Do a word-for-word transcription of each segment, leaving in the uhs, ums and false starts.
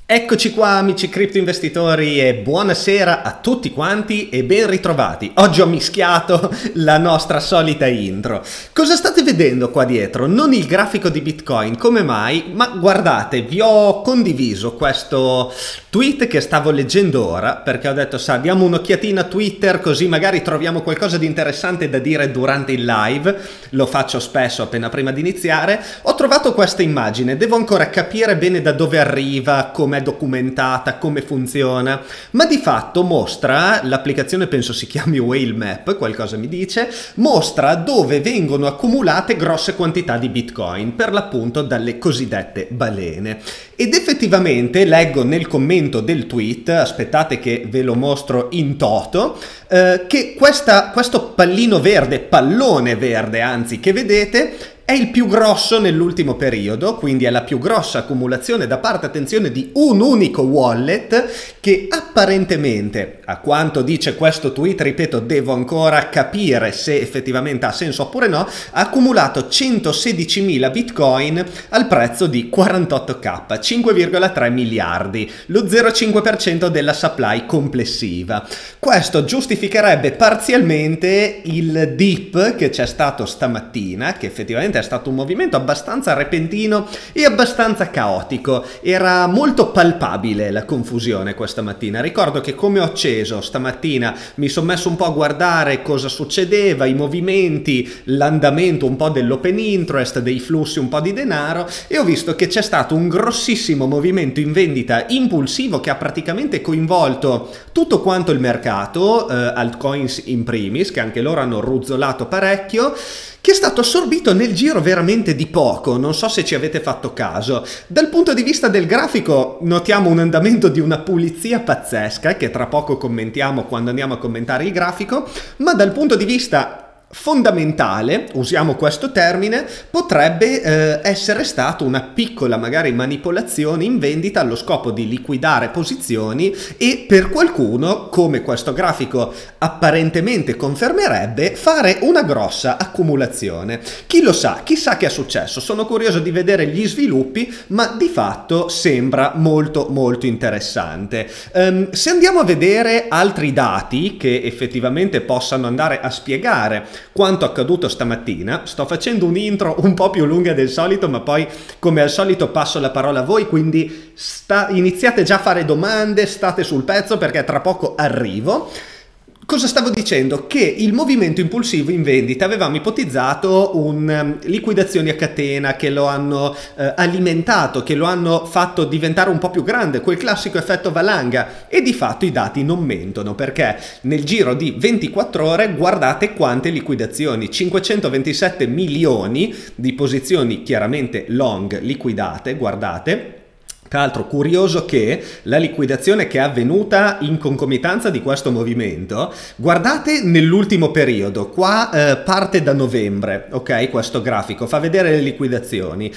Eccoci qua amici cripto investitori e buonasera a tutti quanti e ben ritrovati. Oggi ho mischiato la nostra solita intro. Cosa state vedendo qua dietro? Non il grafico di Bitcoin, come mai? Ma guardate, vi ho condiviso questo tweet che stavo leggendo ora perché ho detto, sa, diamo un'occhiatina a Twitter così magari troviamo qualcosa di interessante da dire durante il live. Lo faccio spesso appena prima di iniziare. Ho trovato questa immagine, devo ancora capire bene da dove arriva, come è documentata, come funziona, ma di fatto mostra, l'applicazione penso si chiami Whale Map, qualcosa mi dice, mostra dove vengono accumulate grosse quantità di Bitcoin, per l'appunto dalle cosiddette balene. Ed effettivamente leggo nel commento del tweet, aspettate che ve lo mostro in toto, eh, che questa, questo pallino verde, pallone verde anzi, che vedete, è il più grosso nell'ultimo periodo, quindi è la più grossa accumulazione da parte, attenzione, di un unico wallet che apparentemente, a quanto dice questo tweet, ripeto, devo ancora capire se effettivamente ha senso oppure no, ha accumulato centosedicimila bitcoin al prezzo di quarantotto K, cinque virgola tre miliardi, lo zero virgola cinque per cento della supply complessiva. Questo giustificherebbe parzialmente il dip che c'è stato stamattina, che effettivamente è stato un movimento abbastanza repentino e abbastanza caotico. Era molto palpabile la confusione questa mattina. Ricordo che come ho acceso stamattina mi sono messo un po' a guardare cosa succedeva, i movimenti, l'andamento un po' dell'open interest, dei flussi un po' di denaro, e ho visto che c'è stato un grossissimo movimento in vendita impulsivo che ha praticamente coinvolto tutto quanto il mercato, eh, altcoins in primis, che anche loro hanno ruzzolato parecchio, che è stato assorbito nel giro veramente di poco. Non so se ci avete fatto caso. Dal punto di vista del grafico notiamo un andamento di una pulizia pazzesca che tra poco commentiamo quando andiamo a commentare il grafico, ma dal punto di vista fondamentale, usiamo questo termine, potrebbe eh, essere stata una piccola magari manipolazione in vendita allo scopo di liquidare posizioni e per qualcuno, come questo grafico apparentemente confermerebbe, fare una grossa accumulazione. Chi lo sa, chissà che è successo, sono curioso di vedere gli sviluppi, ma di fatto sembra molto molto interessante. Um, se andiamo a vedere altri dati che effettivamente possano andare a spiegare quanto accaduto stamattina, sto facendo un intro un po' più lunga del solito, ma poi come al solito passo la parola a voi, quindi sta, iniziate già a fare domande, state sul pezzo perché tra poco arrivo. Cosa stavo dicendo? Che il movimento impulsivo in vendita avevamo ipotizzato un um, liquidazioni a catena che lo hanno uh, alimentato, che lo hanno fatto diventare un po' più grande, quel classico effetto valanga, e di fatto i dati non mentono perché nel giro di ventiquattro ore guardate quante liquidazioni, cinquecentoventisette milioni di posizioni chiaramente long liquidate, guardate. Tra l'altro curioso che la liquidazione che è avvenuta in concomitanza di questo movimento, guardate nell'ultimo periodo, qua eh, parte da novembre, ok? Questo grafico fa vedere le liquidazioni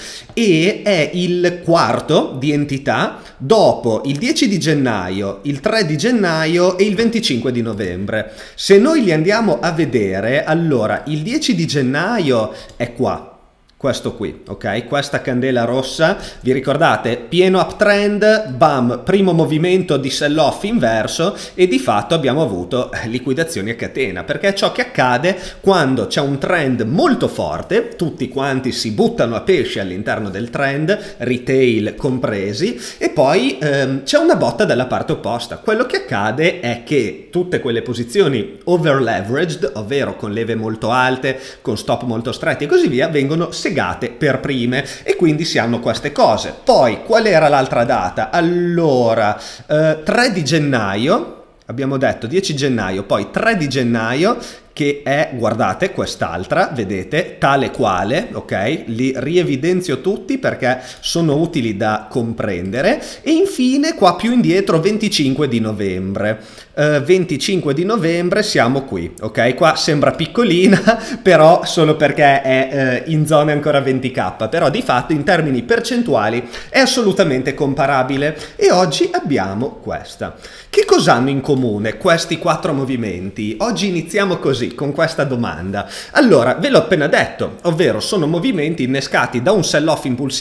e è il quarto di entità dopo il dieci di gennaio, il tre di gennaio e il venticinque di novembre. Se noi li andiamo a vedere, allora il dieci di gennaio è qua. Questo qui, ok? Questa candela rossa, vi ricordate? Pieno uptrend, bam, primo movimento di sell-off inverso e di fatto abbiamo avuto liquidazioni a catena, perché è ciò che accade quando c'è un trend molto forte, tutti quanti si buttano a pesce all'interno del trend, retail compresi, e poi ehm, c'è una botta dalla parte opposta. Quello che accade è che tutte quelle posizioni over leveraged, ovvero con leve molto alte, con stop molto stretti e così via, vengono segate per prime e quindi si hanno queste cose. Poi qual era l'altra data? Allora eh, tre di gennaio, abbiamo detto dieci gennaio, poi tre di gennaio, che è, guardate, quest'altra, vedete, tale quale, ok? Li rievidenzio tutti perché sono utili da comprendere. E infine qua più indietro venticinque di novembre. Uh, venticinque di novembre siamo qui, ok? Qua sembra piccolina, però solo perché è uh, in zone ancora venti K, però di fatto in termini percentuali è assolutamente comparabile. E oggi abbiamo questa. Che cosa hanno in comune questi quattro movimenti? Oggi iniziamo così, con questa domanda. Allora, ve l'ho appena detto, ovvero sono movimenti innescati da un sell-off impulsivo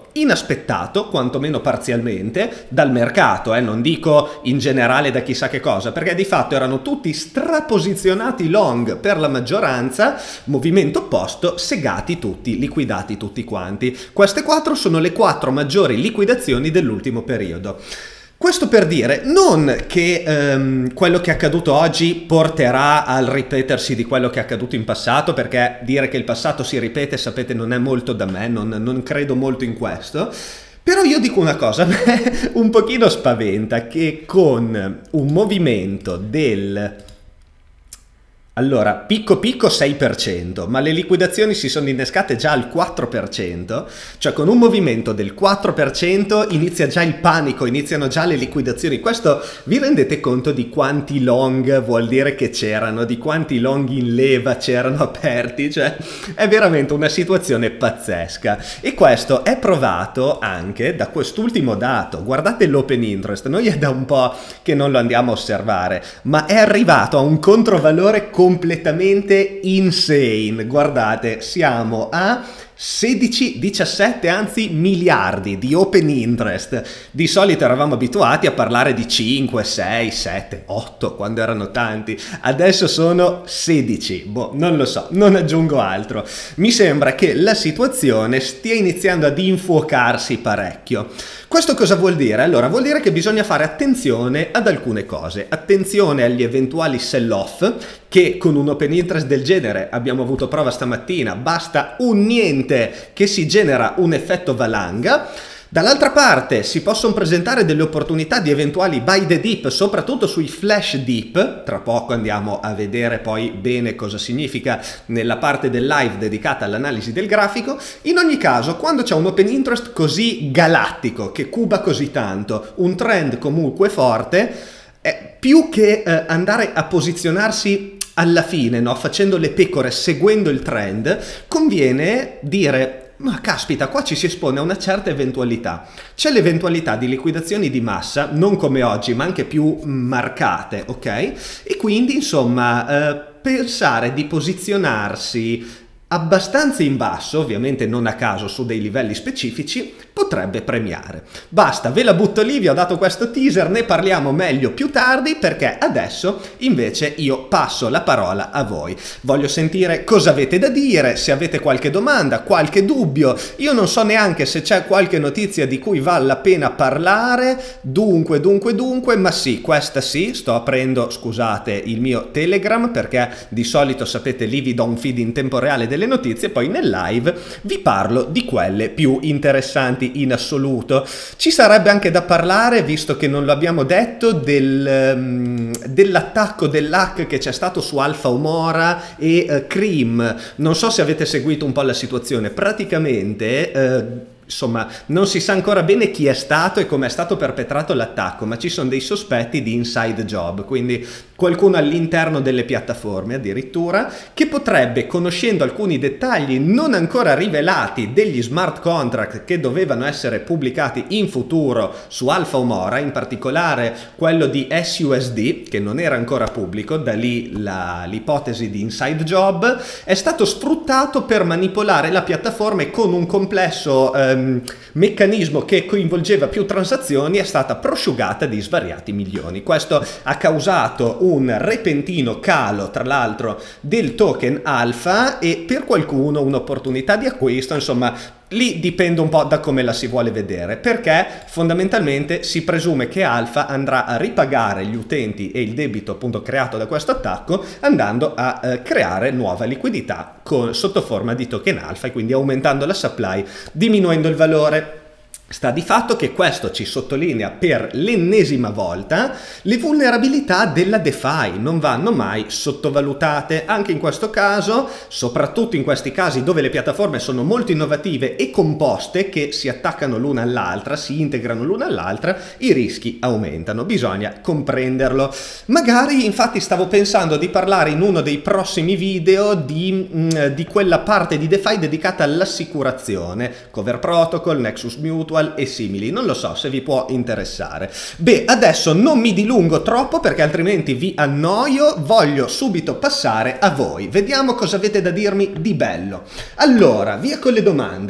inaspettato, quantomeno parzialmente, dal mercato, eh, non dico in generale da chissà che cosa, perché di fatto erano tutti straposizionati long per la maggioranza, movimento opposto, segati tutti, liquidati tutti quanti. Queste quattro sono le quattro maggiori liquidazioni dell'ultimo periodo. Questo per dire non che ehm, quello che è accaduto oggi porterà al ripetersi di quello che è accaduto in passato, perché dire che il passato si ripete, sapete, non è molto da me, non, non credo molto in questo. Però io dico una cosa, un pochino spaventa che con un movimento del... Allora, picco picco sei per cento, ma le liquidazioni si sono innescate già al quattro per cento, cioè con un movimento del quattro per cento inizia già il panico, iniziano già le liquidazioni. Questo vi rendete conto di quanti long vuol dire che c'erano, di quanti long in leva c'erano aperti? Cioè è veramente una situazione pazzesca e questo è provato anche da quest'ultimo dato. Guardate l'open interest, noi è da un po' che non lo andiamo a osservare, ma è arrivato a un controvalore completamente insane. Guardate, siamo a sedici, diciassette, anzi miliardi di open interest. Di solito eravamo abituati a parlare di cinque, sei, sette, otto quando erano tanti. Adesso sono sedici. Boh, non lo so, non aggiungo altro. Mi sembra che la situazione stia iniziando ad infuocarsi parecchio. Questo cosa vuol dire? Allora, vuol dire che bisogna fare attenzione ad alcune cose. Attenzione agli eventuali sell-off, che con un open interest del genere, abbiamo avuto prova stamattina, basta un niente che si genera un effetto valanga. Dall'altra parte si possono presentare delle opportunità di eventuali buy the dip, soprattutto sui flash dip. Tra poco andiamo a vedere poi bene cosa significa nella parte del live dedicata all'analisi del grafico. In ogni caso, quando c'è un open interest così galattico, che cuba così tanto, un trend comunque forte, è più che eh, andare a posizionarsi alla fine, no? Facendo le pecore, seguendo il trend, conviene dire: ma caspita, qua ci si espone a una certa eventualità. C'è l'eventualità di liquidazioni di massa, non come oggi, ma anche più marcate, ok? E quindi, insomma, eh, pensare di posizionarsi abbastanza in basso, ovviamente non a caso su dei livelli specifici, potrebbe premiare. Basta, ve la butto lì, vi ho dato questo teaser, ne parliamo meglio più tardi, perché adesso invece io passo la parola a voi. Voglio sentire cosa avete da dire, se avete qualche domanda, qualche dubbio. Io non so neanche se c'è qualche notizia di cui vale la pena parlare, dunque, dunque, dunque, ma sì, questa sì, sto aprendo, scusate, il mio Telegram, perché di solito, sapete, lì vi do un feed in tempo reale delle notizie, poi nel live vi parlo di quelle più interessanti in assoluto. Ci sarebbe anche da parlare, visto che non lo abbiamo detto, del, um, dell'attacco dell'hack che c'è stato su Alpha Omora e uh, Cream. Non so se avete seguito un po' la situazione. Praticamente uh, insomma, non si sa ancora bene chi è stato e come è stato perpetrato l'attacco, ma ci sono dei sospetti di inside job, quindi qualcuno all'interno delle piattaforme addirittura, che potrebbe, conoscendo alcuni dettagli non ancora rivelati degli smart contract che dovevano essere pubblicati in futuro su Alpha Omora, in particolare quello di S U S D, che non era ancora pubblico, da lì l'ipotesi di inside job, è stato sfruttato per manipolare la piattaforma e con un complesso eh, meccanismo che coinvolgeva più transazioni è stata prosciugata di svariati milioni. Questo ha causato un repentino calo, tra l'altro, del token Alpha e per qualcuno un'opportunità di acquisto. Insomma, lì dipende un po' da come la si vuole vedere, perché fondamentalmente si presume che Alpha andrà a ripagare gli utenti e il debito appunto creato da questo attacco, andando a eh, creare nuova liquidità con, sotto forma di token Alpha, e quindi aumentando la supply, diminuendo il valore. Sta di fatto che questo ci sottolinea per l'ennesima volta le vulnerabilità della DeFi, non vanno mai sottovalutate. Anche in questo caso, soprattutto in questi casi dove le piattaforme sono molto innovative e composte, che si attaccano l'una all'altra, si integrano l'una all'altra, i rischi aumentano, bisogna comprenderlo. Magari, infatti, stavo pensando di parlare in uno dei prossimi video di, mh, di quella parte di DeFi dedicata all'assicurazione, Cover Protocol, Nexus Mutual e simili. Non lo so se vi può interessare. Beh, adesso non mi dilungo troppo perché altrimenti vi annoio, voglio subito passare a voi. Vediamo cosa avete da dirmi di bello. Allora, via con le domande.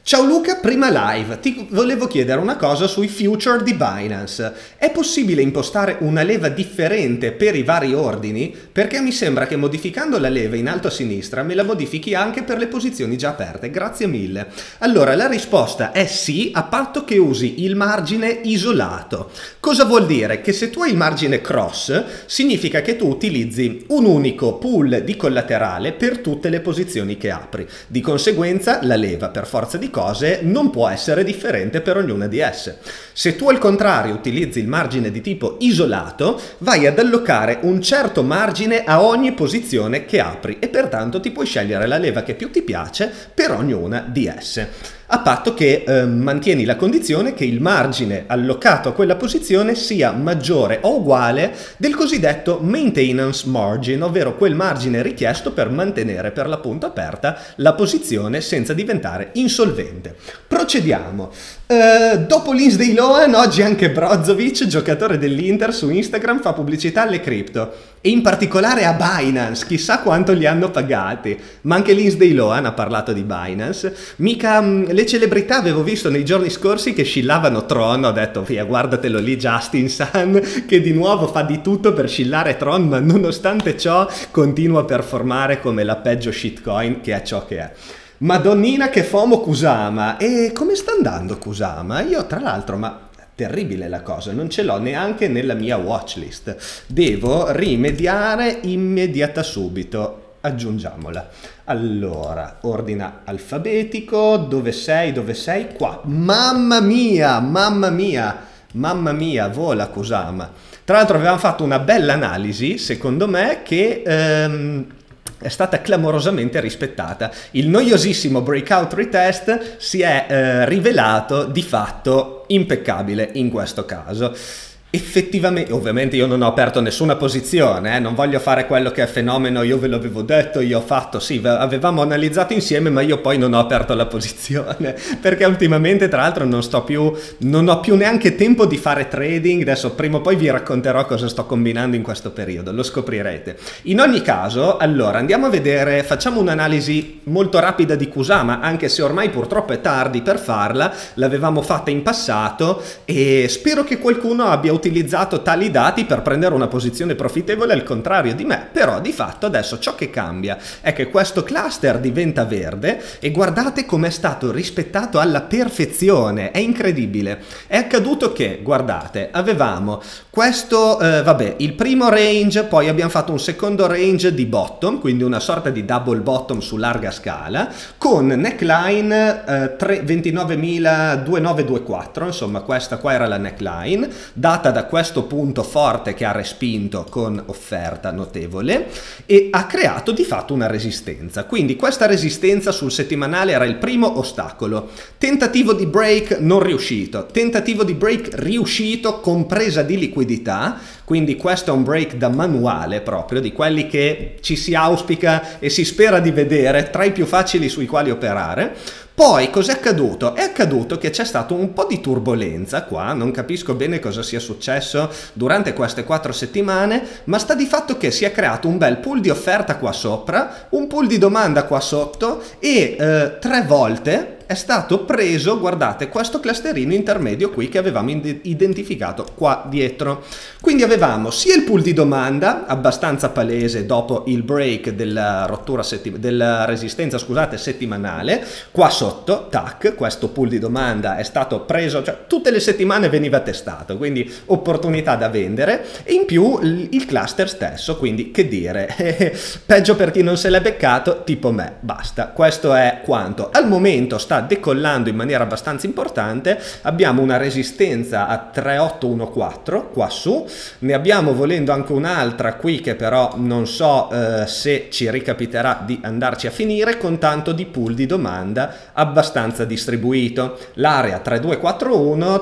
Ciao Luca, prima live, ti volevo chiedere una cosa sui future di Binance. È possibile impostare una leva differente per i vari ordini? Perché mi sembra che modificando la leva in alto a sinistra me la modifichi anche per le posizioni già aperte. Grazie mille. Allora, la risposta è sì, a patto che usi il margine isolato. Cosa vuol dire? Che se tu hai il margine cross, significa che tu utilizzi un unico pool di collaterale per tutte le posizioni che apri. Di conseguenza, la leva, per forza di cose, non può essere differente per ognuna di esse. Se tu al contrario utilizzi il margine di tipo isolato, vai ad allocare un certo margine a ogni posizione che apri e pertanto ti puoi scegliere la leva che più ti piace per ognuna di esse. A patto che eh, mantieni la condizione che il margine allocato a quella posizione sia maggiore o uguale del cosiddetto maintenance margin, ovvero quel margine richiesto per mantenere per l'appunto aperta la posizione senza diventare insolvente. Procediamo. Uh, dopo Lindsay Lohan, oggi anche Brozovic, giocatore dell'Inter, su Instagram fa pubblicità alle cripto e in particolare a Binance, chissà quanto li hanno pagati, ma anche Lindsay Lohan ha parlato di Binance. Mica mh, le celebrità avevo visto nei giorni scorsi che scillavano Tron, ho detto via guardatelo lì Justin Sun che di nuovo fa di tutto per scillare Tron, ma nonostante ciò continua a performare come la peggio shitcoin che è ciò che è. Madonnina che FOMO Kusama. E come sta andando Kusama? Io tra l'altro, ma terribile la cosa, non ce l'ho neanche nella mia watchlist. Devo rimediare immediata subito. Aggiungiamola. Allora, ordina alfabetico, dove sei, dove sei? Qua. Mamma mia, mamma mia, mamma mia, vola Kusama. Tra l'altro avevamo fatto una bella analisi, secondo me, che... Ehm, è stata clamorosamente rispettata. Il noiosissimo breakout retest si è eh, rivelato di fatto impeccabile in questo caso. Effettivamente, ovviamente io non ho aperto nessuna posizione, eh, non voglio fare quello che è fenomeno, io ve l'avevo detto, io ho fatto, sì, avevamo analizzato insieme, ma io poi non ho aperto la posizione, perché ultimamente tra l'altro non sto più, non ho più neanche tempo di fare trading, adesso prima o poi vi racconterò cosa sto combinando in questo periodo, lo scoprirete. In ogni caso, allora, andiamo a vedere, facciamo un'analisi molto rapida di Kusama, anche se ormai purtroppo è tardi per farla, l'avevamo fatta in passato e spero che qualcuno abbia utilizzato tali dati per prendere una posizione profittevole al contrario di me, però di fatto adesso ciò che cambia è che questo cluster diventa verde e guardate com'è stato rispettato alla perfezione, è incredibile. È accaduto che, guardate, avevamo questo, eh, vabbè, il primo range, poi abbiamo fatto un secondo range di bottom, quindi una sorta di double bottom su larga scala, con neckline eh, ventinovemila duemilanovecentodovantaquattro, insomma questa qua era la neckline, data da questo punto forte che ha respinto con offerta notevole e ha creato di fatto una resistenza. Quindi questa resistenza sul settimanale era il primo ostacolo. Tentativo di break non riuscito, tentativo di break riuscito con presa di liquidità, quindi questo è un break da manuale proprio, di quelli che ci si auspica e si spera di vedere, tra i più facili sui quali operare. Poi cos'è accaduto? È accaduto che c'è stato un po' di turbolenza qua, non capisco bene cosa sia successo durante queste quattro settimane, ma sta di fatto che si è creato un bel pool di offerta qua sopra, un pool di domanda qua sotto e eh, tre volte è stato preso, guardate, questo clusterino intermedio qui che avevamo identificato qua dietro. Quindi avevamo sia il pool di domanda, abbastanza palese dopo il break della rottura della resistenza, scusate, settimanale, qua sotto, tac, questo pool di domanda è stato preso, cioè tutte le settimane veniva testato, quindi opportunità da vendere, e in più il cluster stesso, quindi che dire, peggio per chi non se l'è beccato, tipo me, basta, questo è quanto. Al momento sta decollando in maniera abbastanza importante, abbiamo una resistenza a tre virgola otto uno quattro qua su, ne abbiamo volendo anche un'altra qui che però non so eh, se ci ricapiterà di andarci a finire, con tanto di pool di domanda abbastanza distribuito. L'area tre due quattro uno,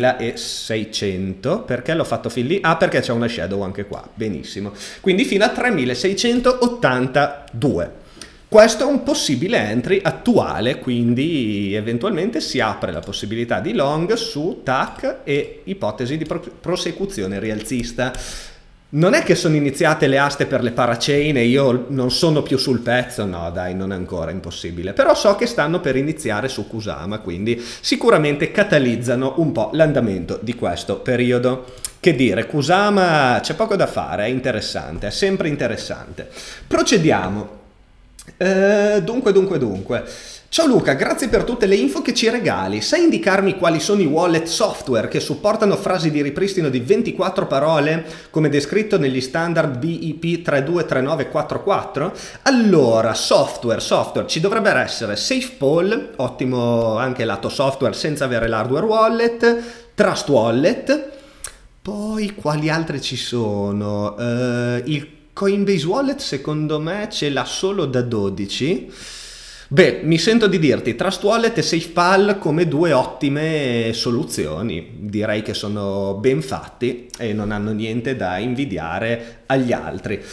tremilaseicento, perché l'ho fatto fin lì? Ah, perché c'è una shadow anche qua, benissimo, quindi fino a tremilaseicentottantadue. Questo è un possibile entry attuale, quindi eventualmente si apre la possibilità di long su T A C e ipotesi di prosecuzione rialzista. Non è che sono iniziate le aste per le parachain e io non sono più sul pezzo, no dai, non è ancora impossibile, però so che stanno per iniziare su Kusama, quindi sicuramente catalizzano un po' l'andamento di questo periodo. Che dire, Kusama c'è poco da fare, è interessante, è sempre interessante. Procediamo. Eh, dunque, dunque, dunque. Ciao Luca, grazie per tutte le info che ci regali. Sai indicarmi quali sono i wallet software che supportano frasi di ripristino di ventiquattro parole, come descritto negli standard B I P tre due tre nove quattro quattro? Allora, software, software, ci dovrebbe essere SafePaul, ottimo anche lato software senza avere l'hardware wallet, Trust Wallet, poi quali altre ci sono? Uh, il Coinbase Wallet secondo me ce l'ha solo da dodici. Beh, mi sento di dirti Trust Wallet e SafePal come due ottime soluzioni, direi che sono ben fatti e non hanno niente da invidiare agli altri.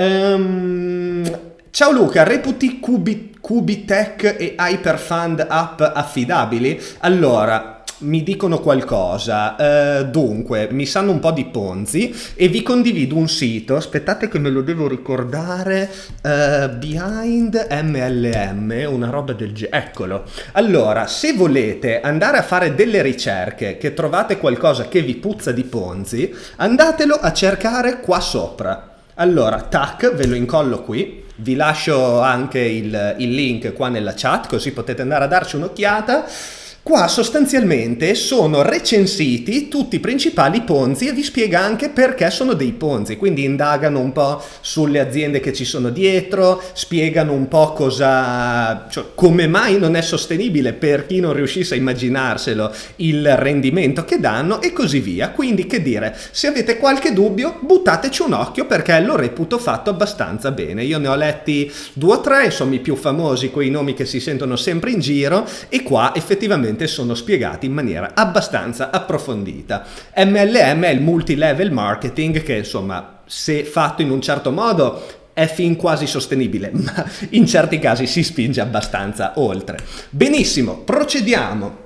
Um, ciao Luca, reputi Qubitech e Hyperfund app affidabili? Allora, mi dicono qualcosa, uh, dunque mi sanno un po' di Ponzi e vi condivido un sito, aspettate che me lo devo ricordare, uh, Behind M L M, una roba del genere, eccolo. Allora, se volete andare a fare delle ricerche che trovate qualcosa che vi puzza di Ponzi, andatelo a cercare qua sopra. Allora, tac, ve lo incollo qui, vi lascio anche il, il link qua nella chat così potete andare a darci un'occhiata. Qua sostanzialmente sono recensiti tutti i principali Ponzi e vi spiega anche perché sono dei Ponzi, quindi indagano un po' sulle aziende che ci sono dietro, spiegano un po' cosa, cioè, come mai non è sostenibile per chi non riuscisse a immaginarselo il rendimento che danno e così via. Quindi che dire, se avete qualche dubbio buttateci un occhio perché lo reputo fatto abbastanza bene. Io ne ho letti due o tre, sono i più famosi, quei nomi che si sentono sempre in giro e qua effettivamente sono spiegati in maniera abbastanza approfondita. M L M è il multi-level marketing che insomma se fatto in un certo modo è fin quasi sostenibile, ma in certi casi si spinge abbastanza oltre. Benissimo, procediamo.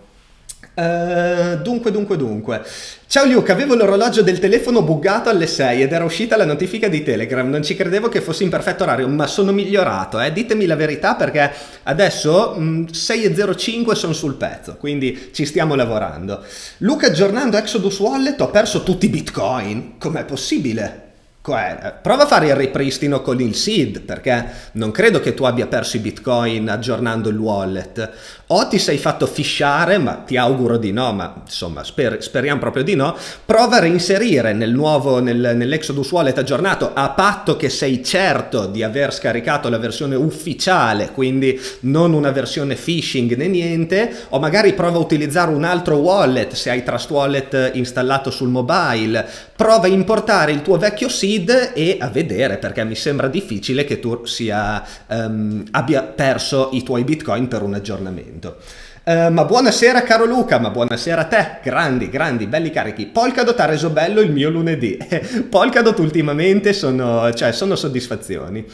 Uh, dunque, dunque, dunque. Ciao Luca, avevo l'orologio del telefono buggato alle sei ed era uscita la notifica di Telegram. Non ci credevo che fossi in perfetto orario, ma sono migliorato, eh. Ditemi la verità perché adesso mh, sei e zero cinque sono sul pezzo, quindi ci stiamo lavorando. Luca, aggiornando Exodus Wallet ho perso tutti i bitcoin. Com'è possibile? Prova a fare il ripristino con il S I D perché non credo che tu abbia perso i bitcoin aggiornando il wallet, o ti sei fatto fishare, ma ti auguro di no, ma insomma sper speriamo proprio di no. Prova a reinserire nel nuovo nel, nell'Exodus Wallet aggiornato, a patto che sei certo di aver scaricato la versione ufficiale, quindi non una versione phishing né niente, o magari prova a utilizzare un altro wallet se hai Trust Wallet installato sul mobile. Prova a importare il tuo vecchio S I D e a vedere, perché mi sembra difficile che tu sia, um, abbia perso i tuoi bitcoin per un aggiornamento. Uh, ma buonasera caro Luca, ma buonasera a te, grandi, grandi, belli carichi. Polkadot ha reso bello il mio lunedì. Polkadot ultimamente sono, cioè, sono soddisfazioni.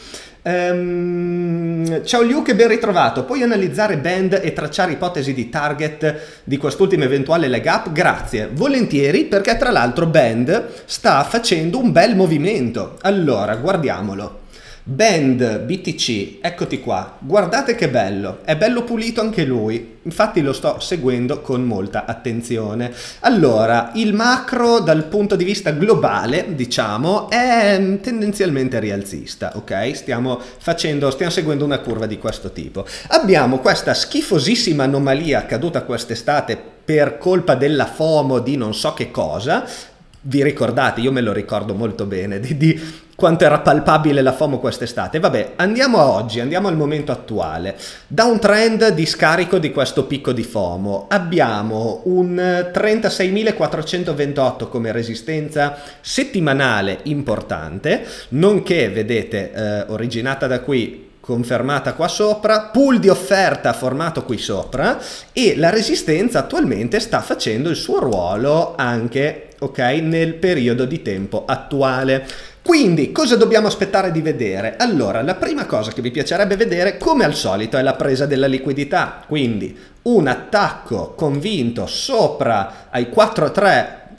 Um, ciao Luke, ben ritrovato. Puoi analizzare band e tracciare ipotesi di target di quest'ultimo eventuale leg up? Grazie, volentieri, perché tra l'altro band sta facendo un bel movimento. Allora, guardiamolo. Band B T C, eccoti qua, guardate che bello, è bello pulito anche lui, infatti lo sto seguendo con molta attenzione. Allora, il macro dal punto di vista globale, diciamo, è tendenzialmente rialzista, ok? Stiamo facendo, stiamo seguendo una curva di questo tipo. Abbiamo questa schifosissima anomalia accaduta quest'estate per colpa della FOMO di non so che cosa. Vi ricordate? Io me lo ricordo molto bene di, di quanto era palpabile la FOMO quest'estate. Vabbè, andiamo a oggi, andiamo al momento attuale. Da un trend di scarico di questo picco di FOMO abbiamo un trentaseimilaquattrocentoventotto come resistenza settimanale importante, nonché, vedete, eh, originata da qui, confermata qua sopra, pool di offerta formato qui sopra, e la resistenza attualmente sta facendo il suo ruolo anche, ok, nel periodo di tempo attuale. Quindi cosa dobbiamo aspettare di vedere? Allora, la prima cosa che mi piacerebbe vedere, come al solito, è la presa della liquidità, quindi un attacco convinto sopra ai quattro virgola tre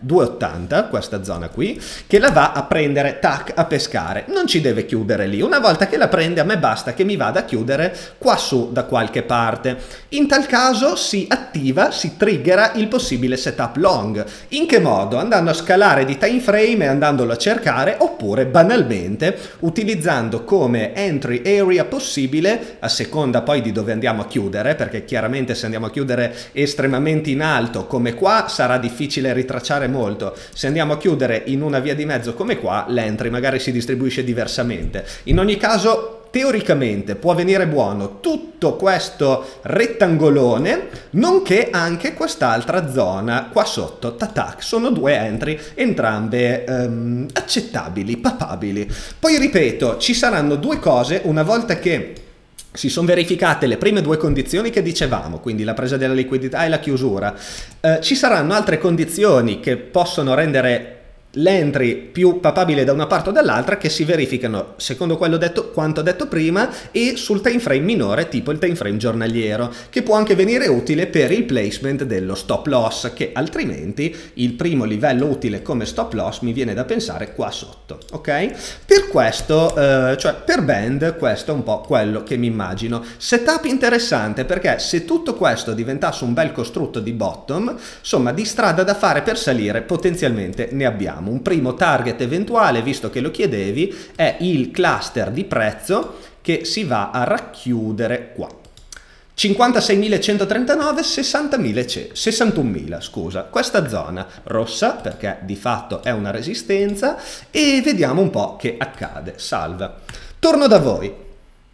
due ottanta, questa zona qui, che la va a prendere, tac, a pescare. Non ci deve chiudere lì. Una volta che la prende, a me basta che mi vada a chiudere qua su da qualche parte. In tal caso si attiva, si triggera il possibile setup long. In che modo? Andando a scalare di time frame e andandolo a cercare, oppure banalmente utilizzando come entry area possibile, a seconda poi di dove andiamo a chiudere, perché chiaramente se andiamo a chiudere estremamente in alto come qua sarà difficile ritracciare molto. Se andiamo a chiudere in una via di mezzo come qua, l'entry magari si distribuisce diversamente. In ogni caso, teoricamente può venire buono tutto questo rettangolone, nonché anche quest'altra zona qua sotto. Tatac, sono due entry, entrambe um, accettabili, papabili. Poi ripeto, ci saranno due cose una volta che si sono verificate le prime due condizioni che dicevamo, quindi la presa della liquidità e la chiusura. Eh, ci saranno altre condizioni che possono rendere l'entry più papabile da una parte o dall'altra, che si verificano secondo quello detto, quanto detto prima, e sul time frame minore, tipo il time frame giornaliero, che può anche venire utile per il placement dello stop loss, che altrimenti il primo livello utile come stop loss mi viene da pensare qua sotto, ok? Per questo, eh, cioè per band, questo è un po' quello che mi immagino. Setup interessante, perché se tutto questo diventasse un bel costrutto di bottom, insomma di strada da fare per salire potenzialmente ne abbiamo. Un primo target eventuale, visto che lo chiedevi, è il cluster di prezzo che si va a racchiudere qua. cinquantaseimilacentotrentanove, sessantunomila, scusa, questa zona rossa, perché di fatto è una resistenza, e vediamo un po' che accade. Salve. Torno da voi.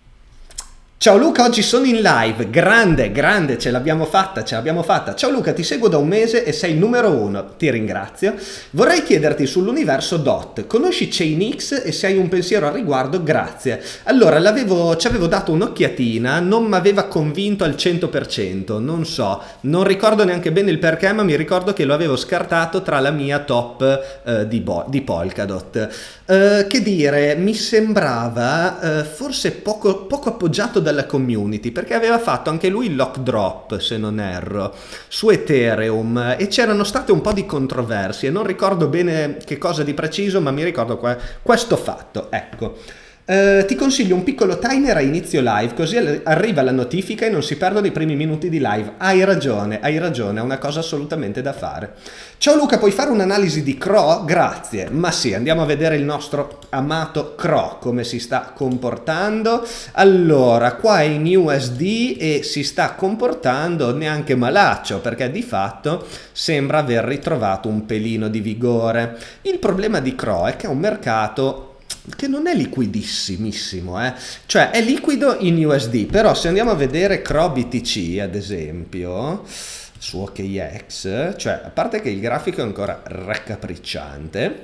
Ciao Luca, oggi sono in live, grande, grande, ce l'abbiamo fatta, ce l'abbiamo fatta. Ciao Luca, ti seguo da un mese e sei il numero uno, ti ringrazio. Vorrei chiederti sull'universo D O T, conosci Chainix e se hai un pensiero al riguardo, grazie. Allora, l'avevo, ci avevo dato un'occhiatina, non mi aveva convinto al cento per cento, non so, non ricordo neanche bene il perché, ma mi ricordo che lo avevo scartato tra la mia top eh, di, di Polkadot. Eh, che dire, mi sembrava eh, forse poco, poco appoggiato dalla community, perché aveva fatto anche lui il lock drop, se non erro, su Ethereum, e c'erano state un po' di controversie, non ricordo bene che cosa di preciso, ma mi ricordo que questo fatto, ecco. Uh, ti consiglio un piccolo timer a inizio live, così arriva la notifica e non si perdono i primi minuti di live. Hai ragione, hai ragione, è una cosa assolutamente da fare. Ciao Luca, puoi fare un'analisi di C R O? Grazie. Ma sì, andiamo a vedere il nostro amato C R O, come si sta comportando. Allora, qua è in U S D e si sta comportando neanche malaccio, perché di fatto sembra aver ritrovato un pelino di vigore. Il problema di C R O è che è un mercato che non è liquidissimissimo, eh? Cioè è liquido in U S D, però se andiamo a vedere C R O B T C ad esempio su O K X, cioè a parte che il grafico è ancora raccapricciante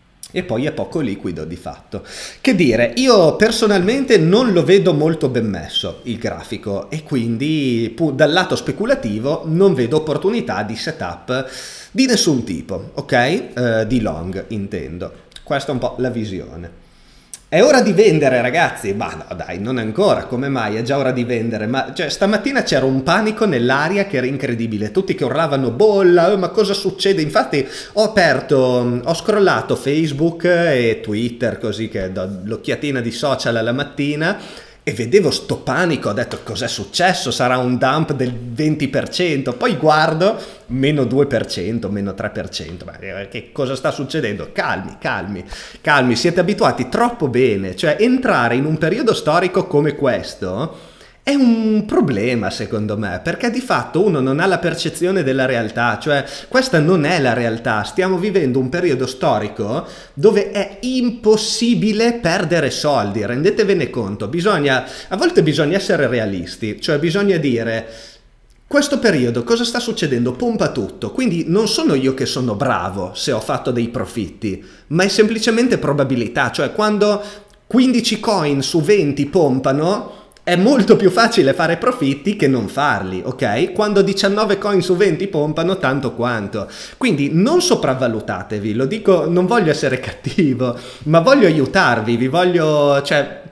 e poi è poco liquido di fatto. Che dire, io personalmente non lo vedo molto ben messo il grafico, e quindi dal lato speculativo non vedo opportunità di setup di nessun tipo, ok? Eh, di long intendo. Questa è un po' la visione. È ora di vendere, ragazzi? Ma no, dai, non ancora. Come mai? È già ora di vendere. Ma cioè, stamattina c'era un panico nell'aria che era incredibile. Tutti che urlavano bolla, oh, ma cosa succede? Infatti ho aperto, ho scrollato Facebook e Twitter, così che do l'occhiatina di social alla mattina, e vedevo sto panico, ho detto cos'è successo, sarà un dump del venti per cento, poi guardo meno due per cento, meno tre per cento, ma che cosa sta succedendo? Calmi, calmi, calmi, siete abituati troppo bene, cioè entrare in un periodo storico come questo è un problema secondo me, perché di fatto uno non ha la percezione della realtà, cioè questa non è la realtà, stiamo vivendo un periodo storico dove è impossibile perdere soldi, rendetevene conto, bisogna, a volte bisogna essere realisti, cioè bisogna dire questo periodo cosa sta succedendo? Pompa tutto, quindi non sono io che sono bravo se ho fatto dei profitti, ma è semplicemente probabilità, cioè quando quindici coin su venti pompano è molto più facile fare profitti che non farli, ok? Quando diciannove coin su venti pompano tanto quanto. Quindi non sopravvalutatevi, lo dico, non voglio essere cattivo, ma voglio aiutarvi, vi voglio, cioè,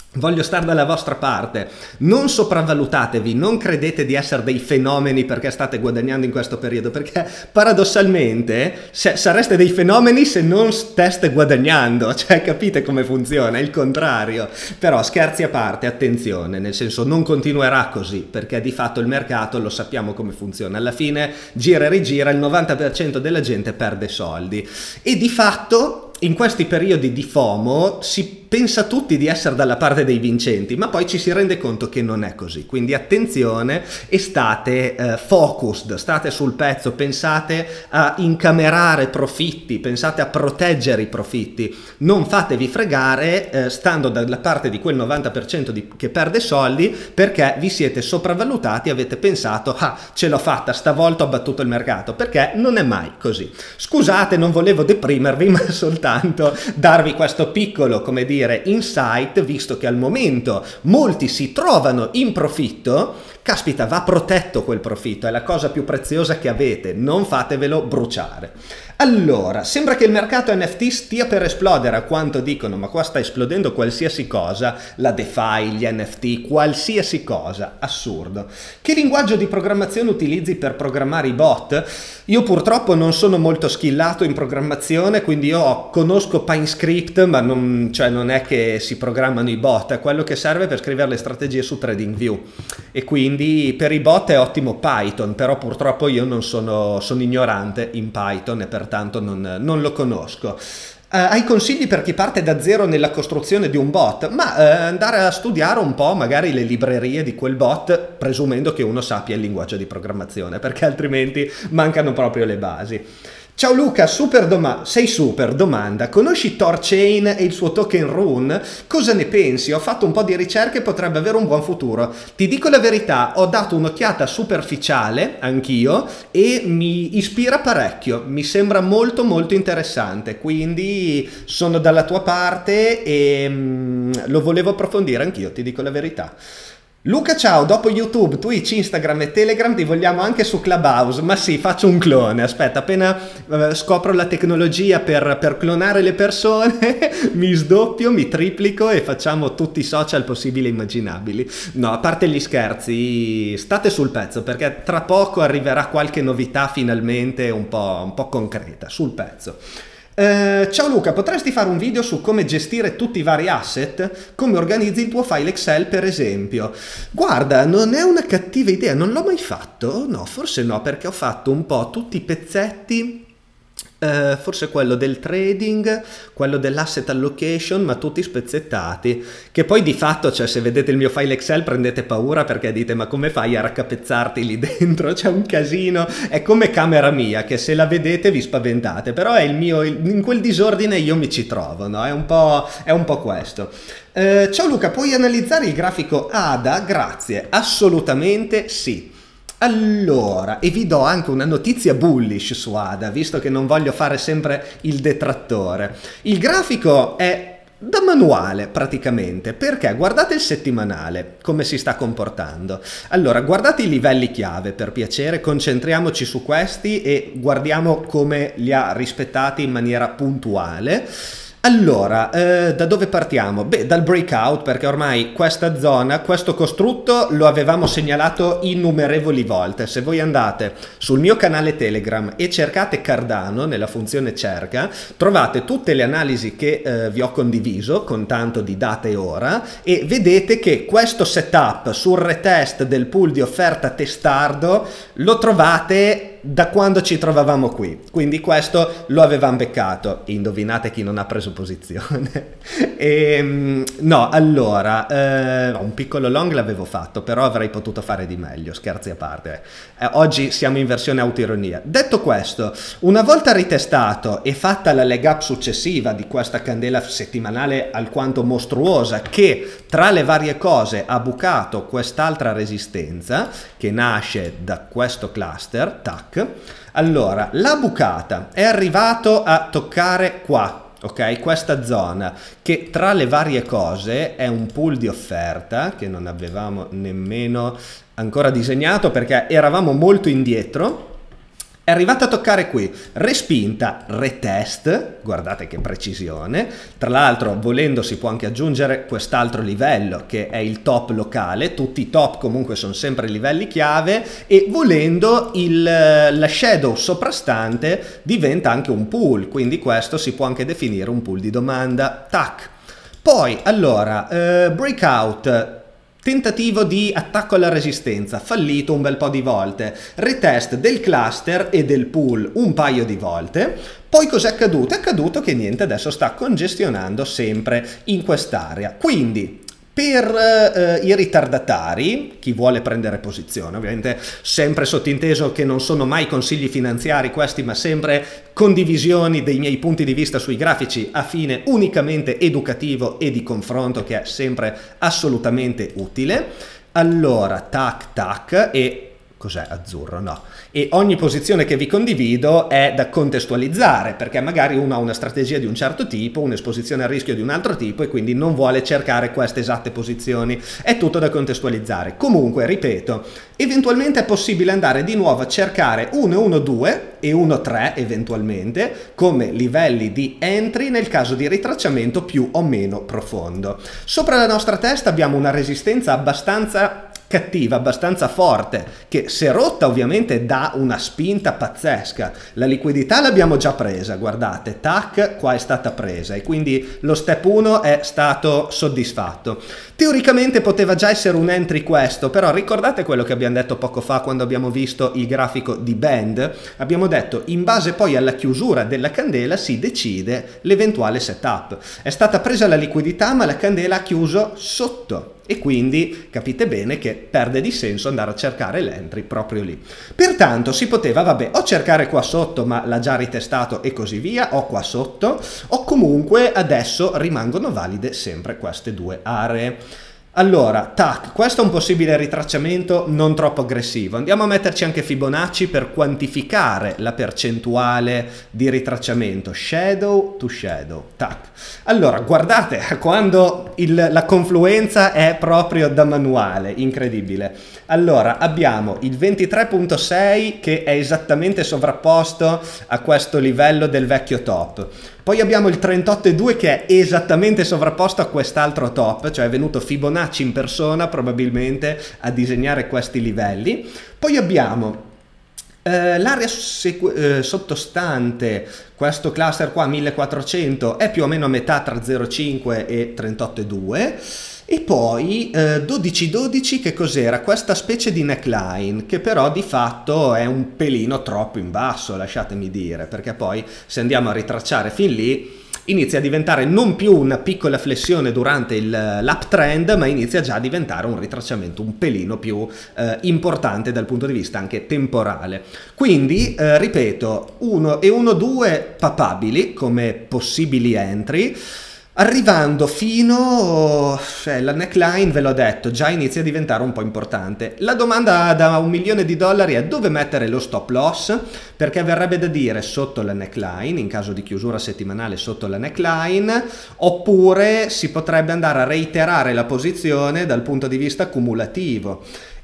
Voglio stare dalla vostra parte, non sopravvalutatevi, non credete di essere dei fenomeni perché state guadagnando in questo periodo, perché paradossalmente se, sareste dei fenomeni se non steste guadagnando, cioè capite come funziona, è il contrario. Però scherzi a parte, attenzione, nel senso non continuerà così, perché di fatto il mercato lo sappiamo come funziona, alla fine gira e rigira, il novanta per cento della gente perde soldi e di fatto in questi periodi di FOMO si pensa tutti di essere dalla parte dei vincenti, ma poi ci si rende conto che non è così. Quindi attenzione e state eh, focused, state sul pezzo, pensate a incamerare profitti, pensate a proteggere i profitti. Non fatevi fregare eh, stando dalla parte di quel novanta per cento di, che perde soldi perché vi siete sopravvalutati, avete pensato ah ce l'ho fatta, stavolta ho battuto il mercato, perché non è mai così. Scusate, non volevo deprimervi, ma soltanto darvi questo piccolo, come dire, insight, visto che al momento molti si trovano in profitto. Caspita, va protetto quel profitto, è la cosa più preziosa che avete, non fatevelo bruciare. Allora, sembra che il mercato N F T stia per esplodere a quanto dicono, ma qua sta esplodendo qualsiasi cosa, la DeFi, gli N F T, qualsiasi cosa, assurdo. Che linguaggio di programmazione utilizzi per programmare i bot? Io purtroppo non sono molto skillato in programmazione, quindi io conosco PineScript, ma non, cioè non è che si programmano i bot, è quello che serve per scrivere le strategie su TradingView. E quindi per i bot è ottimo Python, però purtroppo io non sono, sono ignorante in Python e pertanto non, non lo conosco. Uh, hai consigli per chi parte da zero nella costruzione di un bot? Ma uh, andare a studiare un po' magari le librerie di quel bot, presumendo che uno sappia il linguaggio di programmazione, perché altrimenti mancano proprio le basi. Ciao Luca, super domanda, sei super, domanda, conosci Thorchain e il suo token Rune? Cosa ne pensi? Ho fatto un po' di ricerche e potrebbe avere un buon futuro. Ti dico la verità, ho dato un'occhiata superficiale, anch'io, e mi ispira parecchio, mi sembra molto molto interessante, quindi sono dalla tua parte e mm, lo volevo approfondire anch'io, ti dico la verità. Luca, ciao, dopo YouTube, Twitch, Instagram e Telegram ti vogliamo anche su Clubhouse. Ma sì, faccio un clone, aspetta, appena eh, scopro la tecnologia per, per clonare le persone mi sdoppio, mi triplico e facciamo tutti i social possibili e immaginabili. No, a parte gli scherzi, state sul pezzo perché tra poco arriverà qualche novità finalmente un po', un po' concreta, sul pezzo. Uh, ciao Luca, potresti fare un video su come gestire tutti i vari asset? Come organizzi il tuo file Excel per esempio? Guarda, non è una cattiva idea, non l'ho mai fatto? No, forse no, perché ho fatto un po' tutti i pezzetti, uh, forse quello del trading, quello dell'asset allocation, ma tutti spezzettati, che poi di fatto, cioè se vedete il mio file Excel prendete paura perché dite ma come fai a raccapezzarti lì dentro? C'è un casino, è come camera mia che se la vedete vi spaventate, però è il mio, in quel disordine io mi ci trovo, no? È un po', è un po' questo. Eh, ciao Luca, puoi analizzare il grafico A D A? Grazie, assolutamente sì. Allora, e vi do anche una notizia bullish su A D A, visto che non voglio fare sempre il detrattore. Il grafico è da manuale praticamente, perché guardate il settimanale, come si sta comportando. Allora, guardate i livelli chiave, per piacere, concentriamoci su questi e guardiamo come li ha rispettati in maniera puntuale. Allora, eh, da dove partiamo? Beh, dal breakout, perché ormai questa zona, questo costrutto lo avevamo segnalato innumerevoli volte. Se voi andate sul mio canale Telegram e cercate Cardano nella funzione cerca, trovate tutte le analisi che eh, vi ho condiviso con tanto di data e ora e vedete che questo setup sul retest del pool di offerta testardo lo trovate da quando ci trovavamo qui, quindi questo lo avevamo beccato. Indovinate chi non ha preso posizione? e, no, allora eh, un piccolo long l'avevo fatto, però avrei potuto fare di meglio, scherzi a parte. Eh, oggi siamo in versione autoironia. Detto questo, una volta ritestato e fatta la leg up successiva di questa candela settimanale alquanto mostruosa che tra le varie cose ha bucato quest'altra resistenza che nasce da questo cluster, tac. Allora, la bucata è arrivato a toccare qua, ok? Questa zona che tra le varie cose è un pool di offerta che non avevamo nemmeno ancora disegnato perché eravamo molto indietro. È arrivata a toccare qui, respinta, retest, guardate che precisione, tra l'altro volendo si può anche aggiungere quest'altro livello che è il top locale, tutti i top comunque sono sempre livelli chiave e volendo il, la shadow soprastante diventa anche un pool, quindi questo si può anche definire un pool di domanda, tac. Poi allora, eh, breakout, tentativo di attacco alla resistenza, fallito un bel po' di volte, retest del cluster e del pool un paio di volte, poi cos'è accaduto? È accaduto che niente, adesso sta congestionando sempre in quest'area, quindi per eh, i ritardatari, chi vuole prendere posizione, ovviamente sempre sottinteso che non sono mai consigli finanziari questi, ma sempre condivisioni dei miei punti di vista sui grafici a fine unicamente educativo e di confronto, che è sempre assolutamente utile. Allora, tac tac, e cos'è azzurro? No. E ogni posizione che vi condivido è da contestualizzare, perché magari uno ha una strategia di un certo tipo, un'esposizione a rischio di un altro tipo e quindi non vuole cercare queste esatte posizioni. È tutto da contestualizzare. Comunque, ripeto, eventualmente è possibile andare di nuovo a cercare uno uno due e uno tre eventualmente come livelli di entry nel caso di ritracciamento più o meno profondo. Sopra la nostra testa abbiamo una resistenza abbastanza cattiva, abbastanza forte, che se rotta ovviamente dà una spinta pazzesca. La liquidità l'abbiamo già presa, guardate, tac, qua è stata presa e quindi lo step uno è stato soddisfatto. Teoricamente poteva già essere un entry questo, però ricordate quello che abbiamo detto poco fa quando abbiamo visto il grafico di band? Abbiamo detto in base poi alla chiusura della candela si decide l'eventuale setup. È stata presa la liquidità ma la candela ha chiuso sotto. E quindi capite bene che perde di senso andare a cercare l'entry proprio lì. Pertanto si poteva, vabbè, o cercare qua sotto ma l'ha già ritestato e così via, o qua sotto, o comunque adesso rimangono valide sempre queste due aree. Allora, tac, questo è un possibile ritracciamento non troppo aggressivo. Andiamo a metterci anche Fibonacci per quantificare la percentuale di ritracciamento. Shadow to shadow, tac. Allora, guardate quando il, la confluenza è proprio da manuale, incredibile. Allora, abbiamo il ventitré virgola sei che è esattamente sovrapposto a questo livello del vecchio top. Poi abbiamo il trentotto virgola due che è esattamente sovrapposto a quest'altro top, cioè è venuto Fibonacci in persona probabilmente a disegnare questi livelli. Poi abbiamo eh, l'area eh, sottostante, questo cluster qua millequattrocento è più o meno a metà tra zero virgola cinque e trentotto virgola due. E poi eh, dodici dodici che cos'era? Questa specie di neckline che però di fatto è un pelino troppo in basso, lasciatemi dire, perché poi se andiamo a ritracciare fin lì inizia a diventare non più una piccola flessione durante l'uptrend, ma inizia già a diventare un ritracciamento un pelino più eh, importante dal punto di vista anche temporale. Quindi, eh, ripeto, uno e uno due papabili come possibili entry, arrivando fino, cioè la neckline ve l'ho detto, già inizia a diventare un po' importante. La domanda da un milione di dollari è dove mettere lo stop loss, perché verrebbe da dire sotto la neckline, in caso di chiusura settimanale sotto la neckline, oppure si potrebbe andare a reiterare la posizione dal punto di vista cumulativo.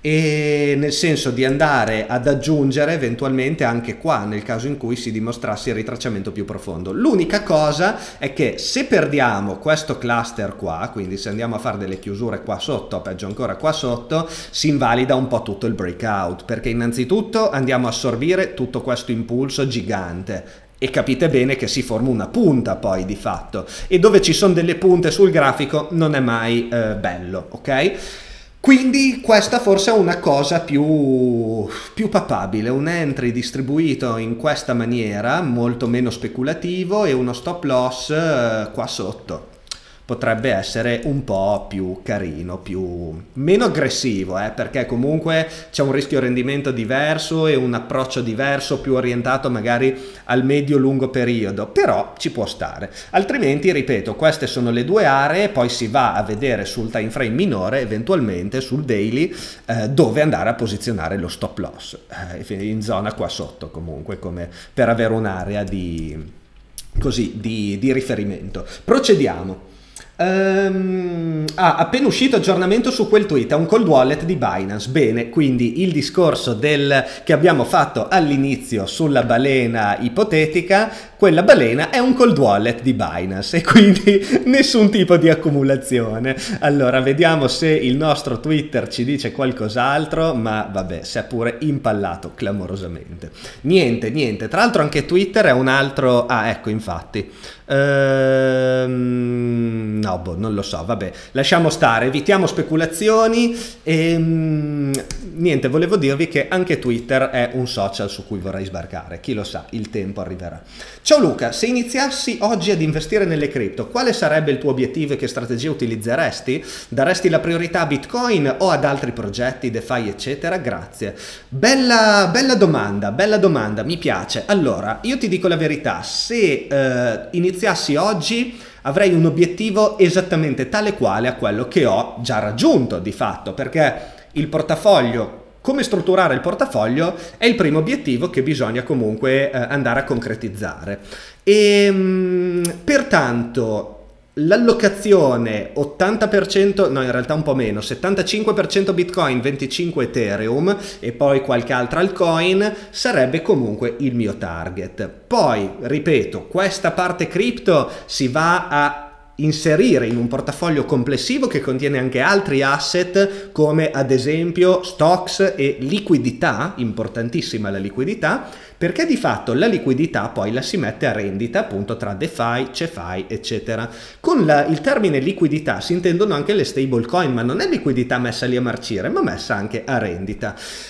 E nel senso di andare ad aggiungere eventualmente anche qua nel caso in cui si dimostrasse il ritracciamento più profondo. L'unica cosa è che se perdiamo questo cluster qua, quindi se andiamo a fare delle chiusure qua sotto, peggio ancora qua sotto, si invalida un po' tutto il breakout, perché innanzitutto andiamo a assorbire tutto questo impulso gigante e capite bene che si forma una punta poi di fatto, e dove ci sono delle punte sul grafico non è mai eh, bello, ok? Quindi questa forse è una cosa più, più papabile, un entry distribuito in questa maniera, molto meno speculativo, e uno stop loss eh, qua sotto. Potrebbe essere un po' più carino, più meno aggressivo, eh, perché comunque c'è un rischio rendimento diverso e un approccio diverso, più orientato magari al medio-lungo periodo, però ci può stare. Altrimenti, ripeto, queste sono le due aree, poi si va a vedere sul time frame minore, eventualmente sul daily, eh, dove andare a posizionare lo stop loss, eh, in zona qua sotto comunque, come per avere un'area di, così, di, di riferimento. Procediamo. Um, ah, appena uscito aggiornamento su quel tweet, è un cold wallet di Binance. Bene, quindi il discorso del, che abbiamo fatto all'inizio sulla balena ipotetica, quella balena è un cold wallet di Binance e quindi nessun tipo di accumulazione. Allora vediamo se il nostro Twitter ci dice qualcos'altro, ma vabbè, si è pure impallato clamorosamente. Niente, niente, tra l'altro anche Twitter è un altro... Ah, ecco, infatti. Ehm... No, boh, non lo so, vabbè, lasciamo stare, evitiamo speculazioni e niente, volevo dirvi che anche Twitter è un social su cui vorrei sbarcare, chi lo sa, il tempo arriverà. Ciao Luca, se iniziassi oggi ad investire nelle cripto, quale sarebbe il tuo obiettivo e che strategia utilizzeresti? Daresti la priorità a Bitcoin o ad altri progetti, DeFi eccetera? Grazie. Bella, bella domanda, bella domanda, mi piace. Allora, io ti dico la verità, se eh, iniziassi oggi avrei un obiettivo esattamente tale quale a quello che ho già raggiunto di fatto, perché il portafoglio, come strutturare il portafoglio è il primo obiettivo che bisogna comunque eh, andare a concretizzare. E mh, pertanto l'allocazione ottanta per cento, no in realtà un po' meno, settantacinque per cento Bitcoin, venticinque per cento Ethereum e poi qualche altra altcoin sarebbe comunque il mio target. Poi, ripeto, questa parte cripto si va a inserire in un portafoglio complessivo che contiene anche altri asset come ad esempio stocks e liquidità, importantissima la liquidità, perché di fatto la liquidità poi la si mette a rendita appunto tra DeFi, CeFi eccetera. Con la, il termine liquidità si intendono anche le stablecoin, ma non è liquidità messa lì a marcire, ma messa anche a rendita.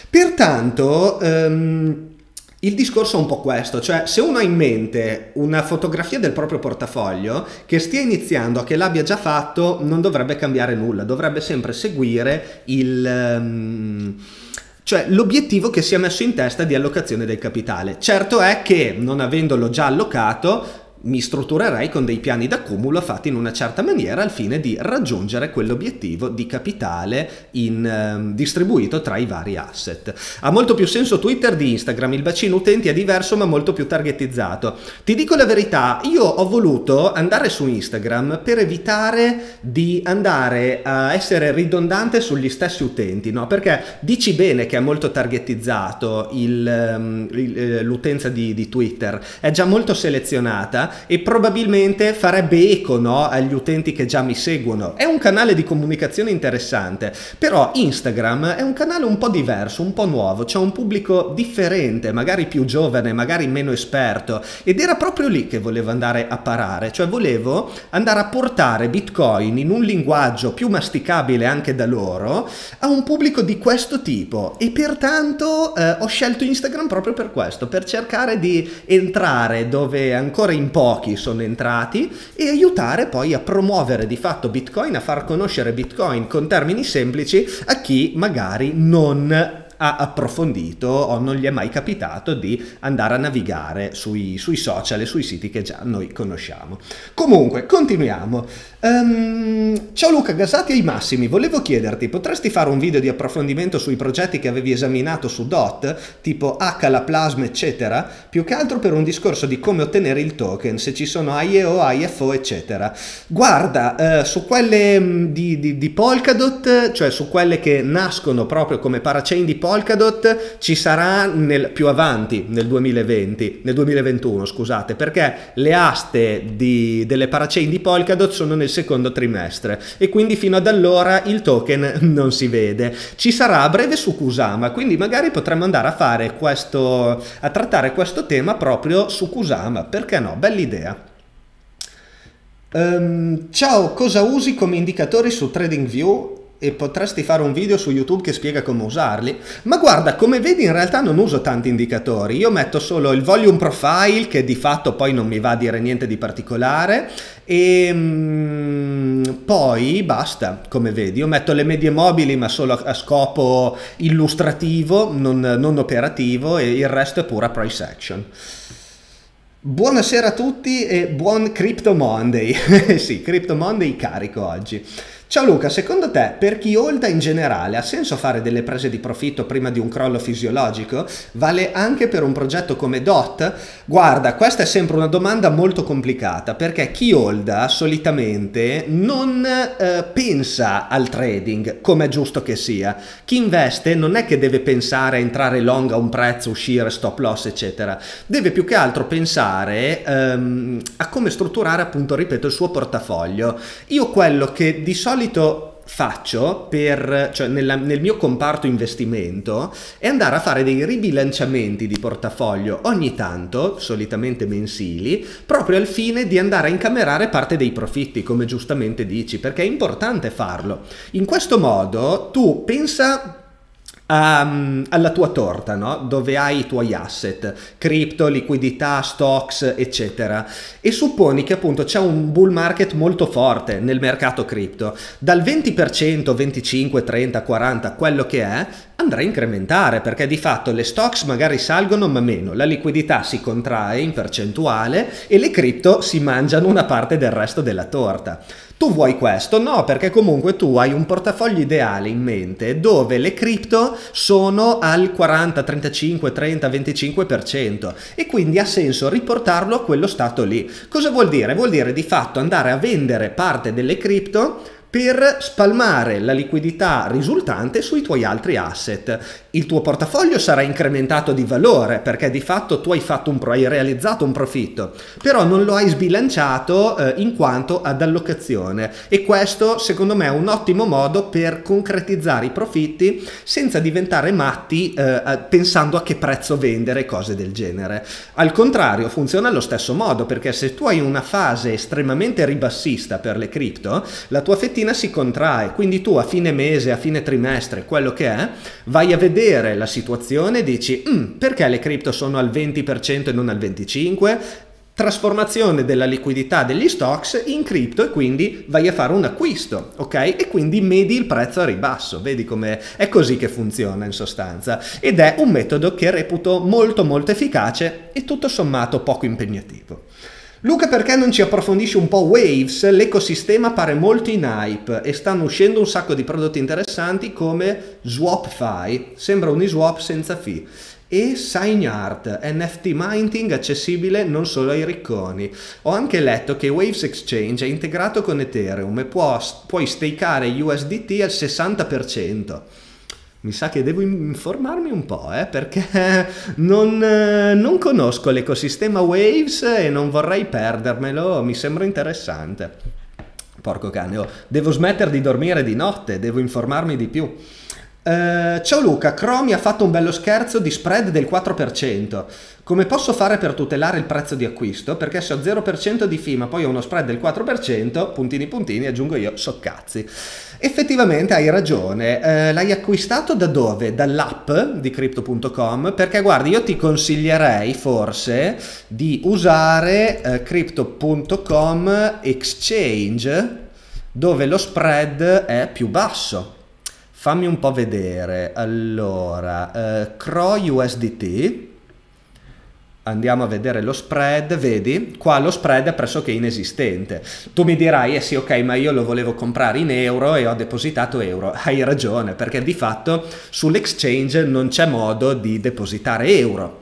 Pertanto ehm, il discorso è un po' questo, cioè se uno ha in mente una fotografia del proprio portafoglio che stia iniziando, che l'abbia già fatto, non dovrebbe cambiare nulla, dovrebbe sempre seguire il... Um, cioè l'obiettivo che si è messo in testa di allocazione del capitale. Certo è che non avendolo già allocato mi strutturerei con dei piani d'accumulo fatti in una certa maniera al fine di raggiungere quell'obiettivo di capitale in, eh, distribuito tra i vari asset. Ha molto più senso Twitter di Instagram, il bacino utenti è diverso ma molto più targetizzato. Ti dico la verità, io ho voluto andare su Instagram per evitare di andare a essere ridondante sugli stessi utenti, no? Perché dici bene che è molto targetizzato l'utenza di, di Twitter, è già molto selezionata e probabilmente farebbe eco, no, agli utenti che già mi seguono. È un canale di comunicazione interessante, però Instagram è un canale un po' diverso, un po' nuovo, c'è un pubblico differente, magari più giovane, magari meno esperto, ed era proprio lì che volevo andare a parare, cioè volevo andare a portare Bitcoin in un linguaggio più masticabile anche da loro a un pubblico di questo tipo e pertanto eh, ho scelto Instagram proprio per questo, per cercare di entrare dove ancora in pochi sono entrati e aiutare poi a promuovere di fatto Bitcoin, a far conoscere Bitcoin con termini semplici a chi magari non ha approfondito o non gli è mai capitato di andare a navigare sui, sui social e sui siti che già noi conosciamo. Comunque, continuiamo. Um, ciao Luca, gasati ai massimi, volevo chiederti, potresti fare un video di approfondimento sui progetti che avevi esaminato su D O T, tipo H, la Plasma, eccetera, più che altro per un discorso di come ottenere il token, se ci sono I E O, I F O, eccetera. Guarda, uh, su quelle um, di, di, di Polkadot, cioè su quelle che nascono proprio come parachain di Polkadot, ci sarà nel, più avanti, nel duemilaventi, nel duemilaventuno, scusate, perché le aste di, delle parachain di Polkadot sono nel secondo trimestre e quindi fino ad allora il token non si vede. Ci sarà a breve su Kusama, quindi magari potremmo andare a fare questo, a trattare questo tema proprio su Kusama, perché no? Bella idea. Um, ciao, cosa usi come indicatori su TradingView? E potresti fare un video su YouTube che spiega come usarli? Ma guarda, come vedi in realtà non uso tanti indicatori, io metto solo il volume profile che di fatto poi non mi va a dire niente di particolare e mm, poi basta, come vedi, io metto le medie mobili ma solo a scopo illustrativo, non, non operativo, e il resto è pura price action. Buonasera a tutti e buon Crypto Monday. Sì, Crypto Monday carico oggi. Ciao Luca, secondo te per chi holda in generale ha senso fare delle prese di profitto prima di un crollo fisiologico? Vale anche per un progetto come D O T? Guarda, questa è sempre una domanda molto complicata perché chi holda solitamente non eh, pensa al trading come è giusto che sia. Chi investe non è che deve pensare a entrare long a un prezzo, uscire, stop loss eccetera, deve più che altro pensare ehm, a come strutturare appunto, ripeto, il suo portafoglio. Io quello che di solito faccio per, cioè nella, nel mio comparto investimento è andare a fare dei ribilanciamenti di portafoglio ogni tanto, solitamente mensili, proprio al fine di andare a incamerare parte dei profitti, come giustamente dici, perché è importante farlo. In questo modo tu pensa Um, alla tua torta, no? Dove hai i tuoi asset, cripto, liquidità, stocks, eccetera, e supponi che appunto c'è un bull market molto forte nel mercato cripto, dal venti per cento, venticinque, trenta, quaranta, quello che è, andrà a incrementare perché di fatto le stocks magari salgono ma meno, la liquidità si contrae in percentuale e le cripto si mangiano una parte del resto della torta. Tu vuoi questo? No, perché comunque tu hai un portafoglio ideale in mente dove le cripto sono al quaranta, trentacinque, trenta, venticinque per cento e quindi ha senso riportarlo a quello stato lì. Cosa vuol dire? Vuol dire di fatto andare a vendere parte delle cripto per spalmare la liquidità risultante sui tuoi altri asset. Il tuo portafoglio sarà incrementato di valore perché di fatto tu hai, fatto un, hai realizzato un profitto, però non lo hai sbilanciato eh, in quanto ad allocazione e questo secondo me è un ottimo modo per concretizzare i profitti senza diventare matti eh, pensando a che prezzo vendere, cose del genere. Al contrario funziona allo stesso modo perché se tu hai una fase estremamente ribassista per le cripto, la tua fettina si contrae, quindi tu a fine mese, a fine trimestre, quello che è, vai a vedere la situazione e dici mm, perché le cripto sono al venti per cento e non al venticinque per cento? Trasformazione della liquidità degli stocks in cripto e quindi vai a fare un acquisto, ok? E quindi medi il prezzo a ribasso, vedi come è così che funziona in sostanza ed è un metodo che reputo molto molto efficace e tutto sommato poco impegnativo. Luca, perché non ci approfondisci un po' Waves? L'ecosistema pare molto in hype e stanno uscendo un sacco di prodotti interessanti come SwapFi, sembra un eSwap senza fee, e SignArt, N F T minting accessibile non solo ai ricconi. Ho anche letto che Waves Exchange è integrato con Ethereum e può, puoi stakeare U S D T al sessanta per cento. Mi sa che devo informarmi un po', eh, perché non, eh, non conosco l'ecosistema Waves e non vorrei perdermelo, mi sembra interessante. Porco cane, oh, devo smettere di dormire di notte, devo informarmi di più. Uh, ciao Luca, Chrome mi ha fatto un bello scherzo di spread del quattro per cento. Come posso fare per tutelare il prezzo di acquisto? Perché se ho zero per cento di fee ma poi ho uno spread del quattro per cento, puntini puntini, aggiungo io, so cazzi. Effettivamente hai ragione, uh, l'hai acquistato da dove? Dall'app di crypto punto com? Perché guardi, io ti consiglierei forse di usare uh, crypto punto com Exchange dove lo spread è più basso. Fammi un po' vedere, allora, uh, C R O U S D T, andiamo a vedere lo spread, vedi? Qua lo spread è pressoché inesistente. Tu mi dirai, eh sì ok, ma io lo volevo comprare in euro e ho depositato euro. Hai ragione, perché di fatto sull'exchange non c'è modo di depositare euro.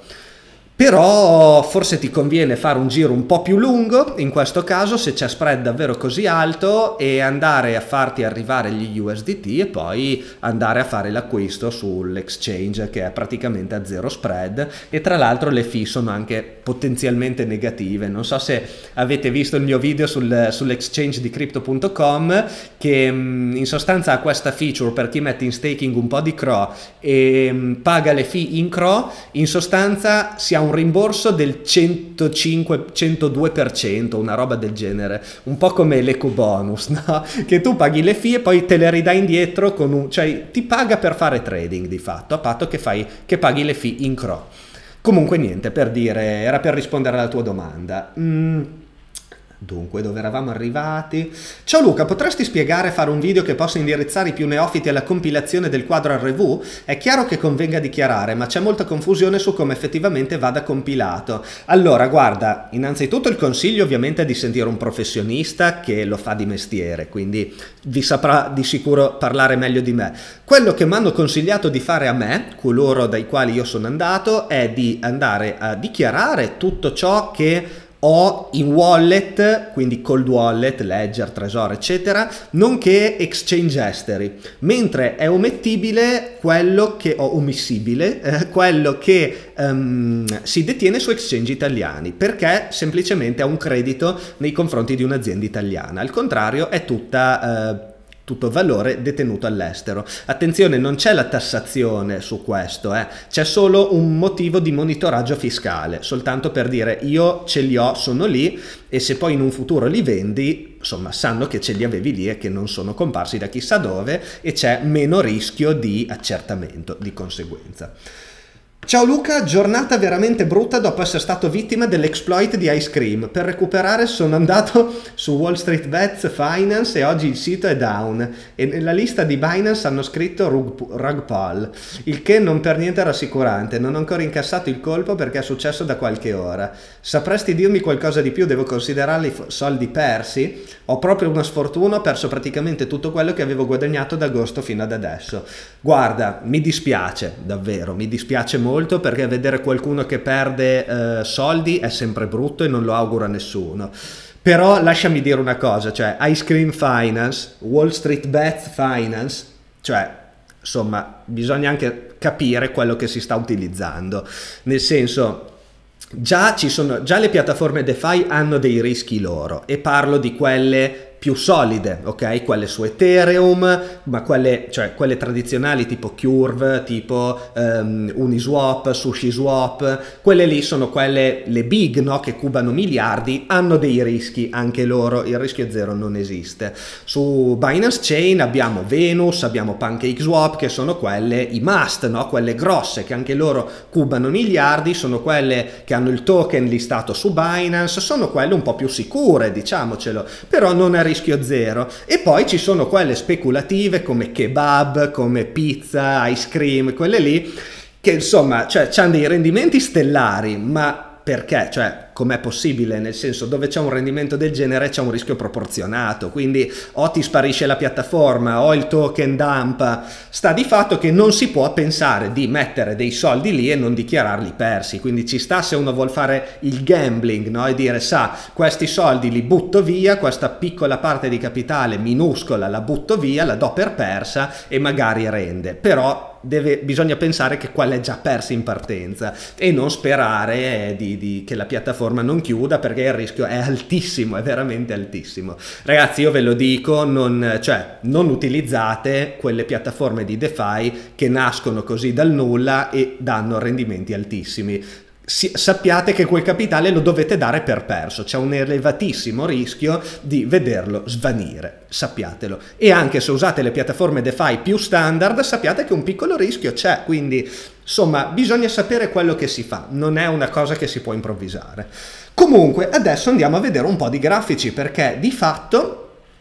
Però forse ti conviene fare un giro un po' più lungo, in questo caso se c'è spread davvero così alto, e andare a farti arrivare gli U S D T e poi andare a fare l'acquisto sull'exchange che è praticamente a zero spread e tra l'altro le fee sono anche potenzialmente negative. Non so se avete visto il mio video sul, sull'exchange di crypto punto com che in sostanza ha questa feature per chi mette in staking un po' di C R O e paga le fee in C R O, in sostanza si ha un rimborso del centocinque centodue per cento, una roba del genere, un po' come l'eco bonus, no? Che tu paghi le fee e poi te le ridai indietro con un, cioè ti paga per fare trading di fatto, a patto che fai che paghi le fee in C R O. Comunque niente, per dire, era per rispondere alla tua domanda. Mm. Dunque, dove eravamo arrivati? Ciao Luca, potresti spiegare, fare un video che possa indirizzare i più neofiti alla compilazione del quadro al review? È chiaro che convenga dichiarare, ma c'è molta confusione su come effettivamente vada compilato. Allora, guarda, innanzitutto il consiglio ovviamente è di sentire un professionista che lo fa di mestiere, quindi vi saprà di sicuro parlare meglio di me. Quello che mi hanno consigliato di fare a me, coloro dai quali io sono andato, è di andare a dichiarare tutto ciò che ho in wallet, quindi cold wallet, ledger, trezor, eccetera, nonché exchange esteri, mentre è omettibile quello che, o omissibile, eh, quello che um, si detiene su exchange italiani, perché semplicemente ha un credito nei confronti di un'azienda italiana. Al contrario, è tutta... Uh, tutto valore detenuto all'estero. Attenzione, non c'è la tassazione su questo, eh. C'è solo un motivo di monitoraggio fiscale, soltanto per dire io ce li ho, sono lì, e se poi in un futuro li vendi, insomma, sanno che ce li avevi lì e che non sono comparsi da chissà dove, e c'è meno rischio di accertamento di conseguenza. Ciao Luca, giornata veramente brutta dopo essere stato vittima dell'exploit di Ice Cream. Per recuperare sono andato su Wall Street Bets Finance e oggi il sito è down e nella lista di Binance hanno scritto rug, rug pull, il che non per niente rassicurante. Non ho ancora incassato il colpo perché è successo da qualche ora. Sapresti dirmi qualcosa di più? Devo considerarli soldi persi? Ho proprio una sfortuna, ho perso praticamente tutto quello che avevo guadagnato da agosto fino ad adesso. Guarda, mi dispiace, davvero, mi dispiace molto, perché vedere qualcuno che perde eh, soldi è sempre brutto e non lo auguro a nessuno. Però lasciami dire una cosa, cioè Ice Cream Finance, Wall Street Bets Finance, cioè insomma bisogna anche capire quello che si sta utilizzando, nel senso già ci sono, già le piattaforme DeFi hanno dei rischi loro, e parlo di quelle più solide, ok? Quelle su Ethereum, ma quelle, cioè quelle tradizionali tipo Curve, tipo um, Uniswap, SushiSwap, quelle lì sono quelle, le big, no? Che cubano miliardi, hanno dei rischi anche loro, il rischio zero non esiste. Su Binance Chain abbiamo Venus, abbiamo PancakeSwap, che sono quelle, i must, no? Quelle grosse, che anche loro cubano miliardi, sono quelle che hanno il token listato su Binance, sono quelle un po' più sicure, diciamocelo, però non è rischio zero. E poi ci sono quelle speculative come kebab, come pizza, ice cream, quelle lì che insomma, cioè, hanno dei rendimenti stellari, ma perché? Cioè, com'è possibile? Nel senso, dove c'è un rendimento del genere c'è un rischio proporzionato, quindi o ti sparisce la piattaforma o il token dump. Sta di fatto che non si può pensare di mettere dei soldi lì e non dichiararli persi, quindi ci sta se uno vuol fare il gambling, no? E dire, sa, questi soldi li butto via, questa piccola parte di capitale minuscola la butto via, la do per persa e magari rende, però Deve, bisogna pensare che quella è già persa in partenza e non sperare di, di, che la piattaforma non chiuda, perché il rischio è altissimo, è veramente altissimo. Ragazzi, io ve lo dico, non, cioè, non utilizzate quelle piattaforme di DeFi che nascono così dal nulla e danno rendimenti altissimi. Si, sappiate che quel capitale lo dovete dare per perso, c'è un elevatissimo rischio di vederlo svanire, sappiatelo. E anche se usate le piattaforme DeFi più standard, sappiate che un piccolo rischio c'è, quindi insomma bisogna sapere quello che si fa, non è una cosa che si può improvvisare. Comunque adesso andiamo a vedere un po' di grafici, perché di fatto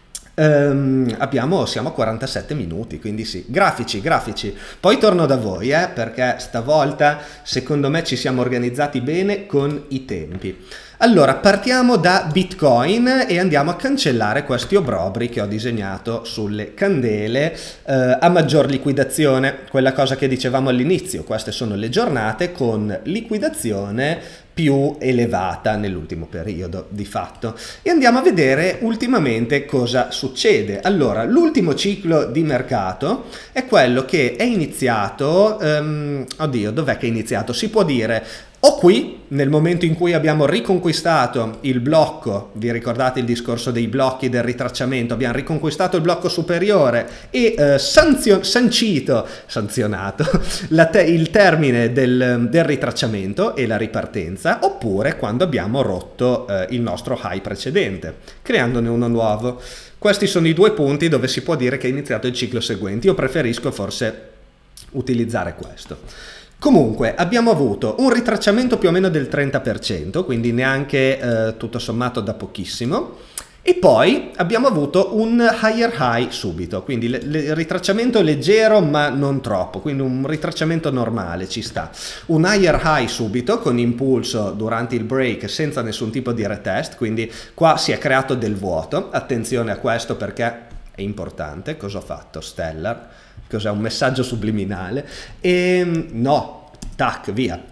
Um, abbiamo, siamo a quarantasette minuti, quindi sì, grafici, grafici. Poi torno da voi, eh, perché stavolta secondo me ci siamo organizzati bene con i tempi. Allora, partiamo da Bitcoin e andiamo a cancellare questi obrobri che ho disegnato sulle candele eh, a maggior liquidazione, quella cosa che dicevamo all'inizio. Queste sono le giornate con liquidazione più elevata nell'ultimo periodo di fatto, e andiamo a vedere ultimamente cosa succede. Allora, l'ultimo ciclo di mercato è quello che è iniziato, um, oddio, dov'è che è iniziato? Si può dire o qui, nel momento in cui abbiamo riconquistato il blocco, vi ricordate il discorso dei blocchi del ritracciamento, abbiamo riconquistato il blocco superiore e eh, sanzio- sancito, sanzionato la te- il termine del, del ritracciamento e la ripartenza, oppure quando abbiamo rotto eh, il nostro high precedente, creandone uno nuovo. Questi sono i due punti dove si può dire che è iniziato il ciclo seguente. Io preferisco forse utilizzare questo. Comunque abbiamo avuto un ritracciamento più o meno del trenta per cento, quindi neanche eh, tutto sommato da pochissimo. E poi abbiamo avuto un higher high subito, quindi il ritracciamento leggero ma non troppo, quindi un ritracciamento normale ci sta. Un higher high subito con impulso durante il break senza nessun tipo di retest, quindi qua si è creato del vuoto. Attenzione a questo perché è importante. Cosa ho fatto? Stellar? Cos'è? Un messaggio subliminale? E no, tac, via.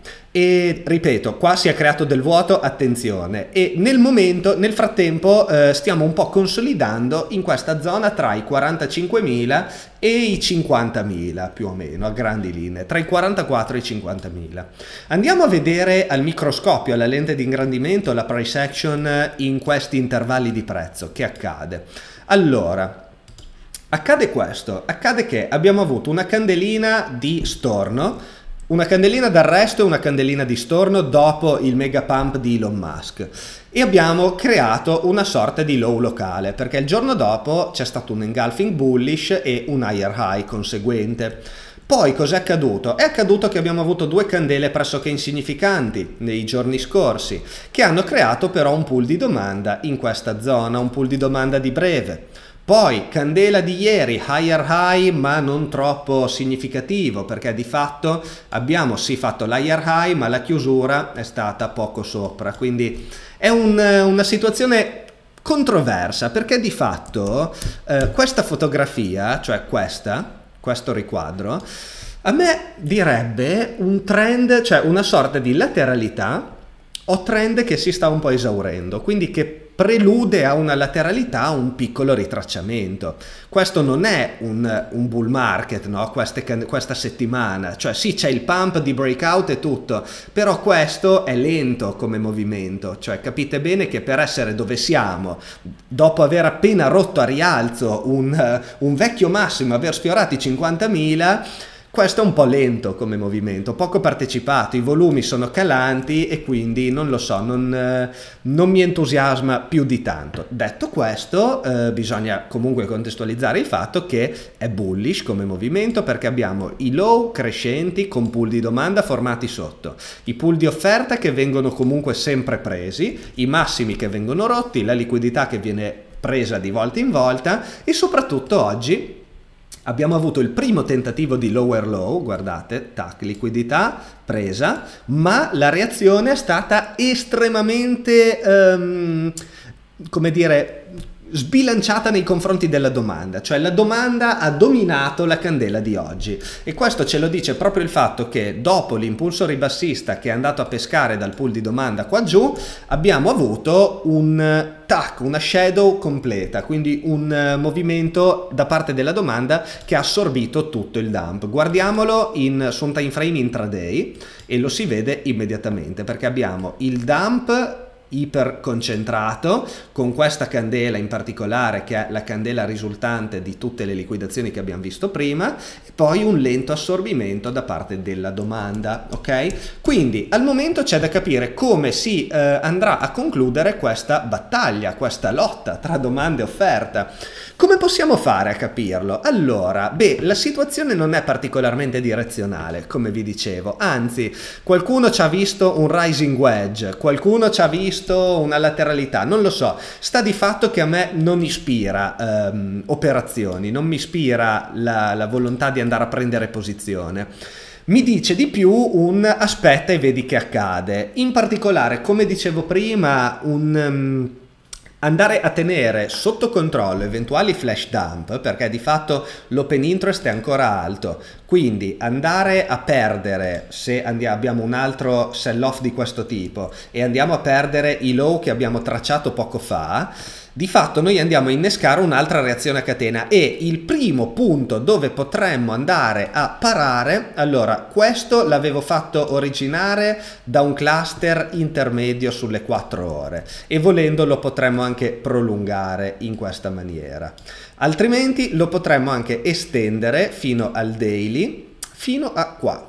E ripeto, qua si è creato del vuoto, attenzione, e nel momento, nel frattempo eh, stiamo un po' consolidando in questa zona tra i quarantacinquemila e i cinquantamila più o meno, a grandi linee, tra i quarantaquattro e i cinquantamila. Andiamo a vedere al microscopio, alla lente di ingrandimento, la price action in questi intervalli di prezzo. Che accade? Allora, accade questo, accade che abbiamo avuto una candelina di storno, una candelina d'arresto e una candelina di storno dopo il mega pump di Elon Musk, e abbiamo creato una sorta di low locale perché il giorno dopo c'è stato un engulfing bullish e un higher high conseguente. Poi cos'è accaduto? È accaduto che abbiamo avuto due candele pressoché insignificanti nei giorni scorsi che hanno creato però un pool di domanda in questa zona, un pool di domanda di breve. Poi candela di ieri, higher high ma non troppo significativo perché di fatto abbiamo sì fatto l'higher high ma la chiusura è stata poco sopra, quindi è un, una situazione controversa perché di fatto eh, questa fotografia, cioè questa, questo riquadro, a me direbbe un trend, cioè una sorta di lateralità o trend che si sta un po' esaurendo, quindi che prelude a una lateralità, a un piccolo ritracciamento. Questo non è un, un bull market, no? Queste, questa settimana, cioè sì c'è il pump di breakout e tutto, però questo è lento come movimento, cioè capite bene che per essere dove siamo, dopo aver appena rotto a rialzo un, un vecchio massimo, aver sfiorato i cinquantamila, questo è un po' lento come movimento, poco partecipato, i volumi sono calanti e quindi non lo so, non, eh, non mi entusiasma più di tanto. Detto questo, eh, bisogna comunque contestualizzare il fatto che è bullish come movimento perché abbiamo i low crescenti con pool di domanda formati sotto, i pool di offerta che vengono comunque sempre presi, i massimi che vengono rotti, la liquidità che viene presa di volta in volta e soprattutto oggi abbiamo avuto il primo tentativo di lower low, guardate, tac, liquidità presa, ma la reazione è stata estremamente, um, come dire, sbilanciata nei confronti della domanda, cioè la domanda ha dominato la candela di oggi e questo ce lo dice proprio il fatto che dopo l'impulso ribassista che è andato a pescare dal pool di domanda qua giù abbiamo avuto un tac, una shadow completa, quindi un movimento da parte della domanda che ha assorbito tutto il dump. Guardiamolo in, su un time frame intraday e lo si vede immediatamente perché abbiamo il dump iper concentrato con questa candela in particolare che è la candela risultante di tutte le liquidazioni che abbiamo visto prima e poi un lento assorbimento da parte della domanda, ok? Quindi al momento c'è da capire come si eh, andrà a concludere questa battaglia, questa lotta tra domanda e offerta. Come possiamo fare a capirlo? Allora, beh, la situazione non è particolarmente direzionale, come vi dicevo, anzi, qualcuno ci ha visto un rising wedge, qualcuno ci ha visto una lateralità, non lo so, sta di fatto che a me non ispira ehm, operazioni, non mi ispira la, la volontà di andare a prendere posizione. Mi dice di più un aspetta e vedi che accade, in particolare, come dicevo prima, un... Um, andare a tenere sotto controllo eventuali flash dump perché di fatto l'open interest è ancora alto, quindi andare a perdere se andiamo, abbiamo un altro sell off di questo tipo e andiamo a perdere i low che abbiamo tracciato poco fa, di fatto noi andiamo a innescare un'altra reazione a catena e il primo punto dove potremmo andare a parare, allora questo l'avevo fatto originare da un cluster intermedio sulle quattro ore e volendo lo potremmo anche prolungare in questa maniera, altrimenti lo potremmo anche estendere fino al daily, fino a qua,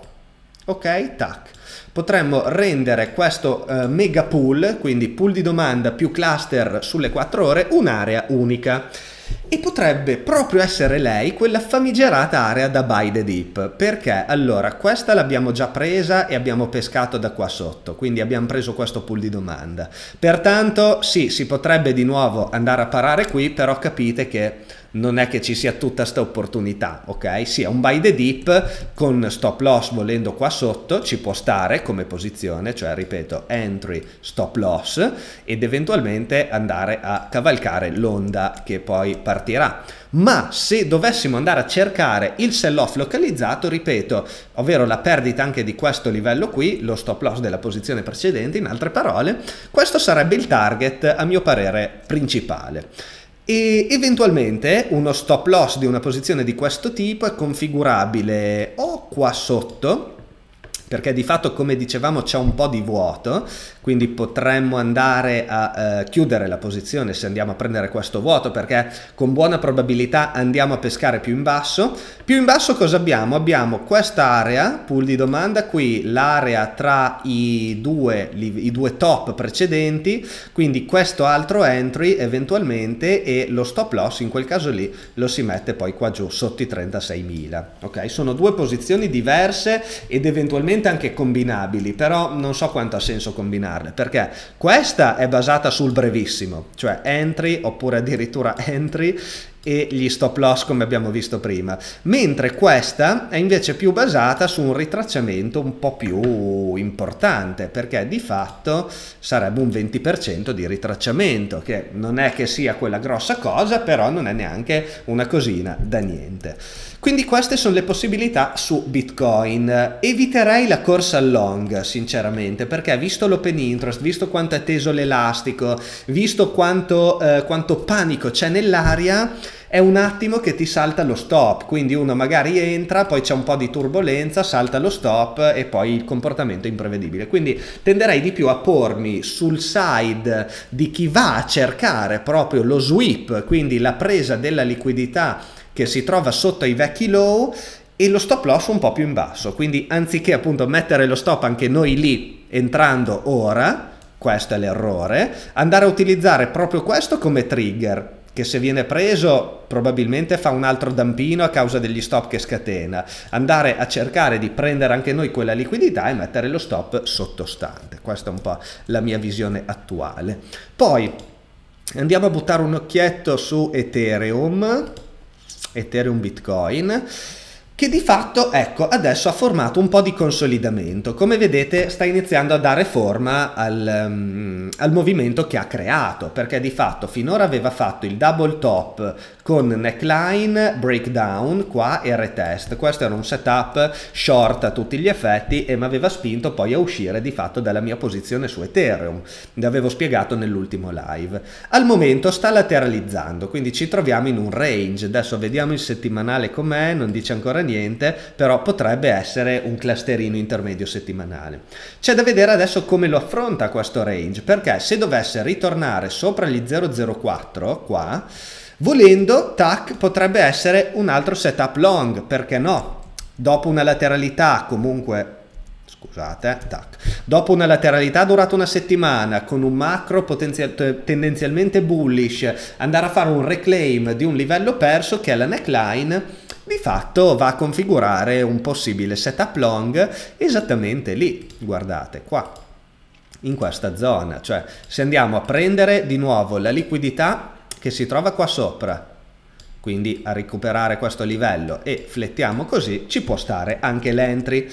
ok? Tac. Potremmo rendere questo uh, mega pool, quindi pool di domanda più cluster sulle quattro ore, un'area unica. e potrebbe proprio essere lei quella famigerata area da buy the dip. Perché? Allora, questa l'abbiamo già presa e abbiamo pescato da qua sotto, quindi abbiamo preso questo pool di domanda. Pertanto sì, si potrebbe di nuovo andare a parare qui, però capite che non è che ci sia tutta sta opportunità, ok? Sì, un buy the dip con stop loss volendo qua sotto ci può stare come posizione, cioè ripeto, entry, stop loss, ed eventualmente andare a cavalcare l'onda che poi partirà. Ma se dovessimo andare a cercare il sell off localizzato, ripeto, ovvero la perdita anche di questo livello qui, lo stop loss della posizione precedente, in altre parole, questo sarebbe il target a mio parere principale. E eventualmente uno stop loss di una posizione di questo tipo è configurabile o qua sotto, perché di fatto, come dicevamo, c'è un po' di vuoto, quindi potremmo andare a eh, chiudere la posizione se andiamo a prendere questo vuoto, perché con buona probabilità andiamo a pescare più in basso. Più in basso cosa abbiamo? Abbiamo quest'area, pool di domanda, qui l'area tra i due, i due top precedenti, quindi questo altro entry eventualmente, e lo stop loss in quel caso lì lo si mette poi qua giù sotto i trentaseimila. Ok, sono due posizioni diverse ed eventualmente anche combinabili, però non so quanto ha senso combinarle, perché questa è basata sul brevissimo, cioè entry oppure addirittura entry e gli stop loss come abbiamo visto prima, mentre questa è invece più basata su un ritracciamento un po' più importante, perché di fatto sarebbe un venti per cento di ritracciamento, che non è che sia quella grossa cosa, però non è neanche una cosina da niente. Quindi queste sono le possibilità su Bitcoin. Eviterei la corsa al long, sinceramente, perché visto l'open interest, visto quanto è teso l'elastico, visto quanto, eh, quanto panico c'è nell'aria, è un attimo che ti salta lo stop, quindi uno magari entra, poi c'è un po' di turbolenza, salta lo stop e poi il comportamento è imprevedibile. Quindi tenderei di più a pormi sul side di chi va a cercare proprio lo sweep, quindi la presa della liquidità che si trova sotto i vecchi low, e lo stop loss un po' più in basso. Quindi anziché appunto mettere lo stop anche noi lì entrando ora, questo è l'errore, andare a utilizzare proprio questo come trigger, che se viene preso probabilmente fa un altro dampino a causa degli stop che scatena, andare a cercare di prendere anche noi quella liquidità e mettere lo stop sottostante. Questa è un po' la mia visione attuale. Poi andiamo a buttare un occhietto su Ethereum, Ethereum Bitcoin, che di fatto, ecco, adesso ha formato un po' di consolidamento. Come vedete sta iniziando a dare forma al, um, al movimento che ha creato, perché di fatto finora aveva fatto il double top con neckline, breakdown qua e retest. Questo era un setup short a tutti gli effetti e mi aveva spinto poi a uscire di fatto dalla mia posizione su Ethereum. Vi avevo spiegato nell'ultimo live. Al momento sta lateralizzando, quindi ci troviamo in un range. Adesso vediamo il settimanale com'è, non dice ancora niente, però potrebbe essere un clusterino intermedio settimanale. C'è da vedere adesso come lo affronta questo range, perché se dovesse ritornare sopra gli zero virgola zero quattro qua, volendo, tac, potrebbe essere un altro setup long, perché no? Dopo una lateralità comunque, scusate, tac, dopo una lateralità durata una settimana, con un macro potenzial, tendenzialmente bullish, andare a fare un reclaim di un livello perso che è la neckline, di fatto va a configurare un possibile setup long esattamente lì, guardate qua, in questa zona. Cioè se andiamo a prendere di nuovo la liquidità che si trova qua sopra, quindi a recuperare questo livello, e flettiamo così, ci può stare anche l'entry.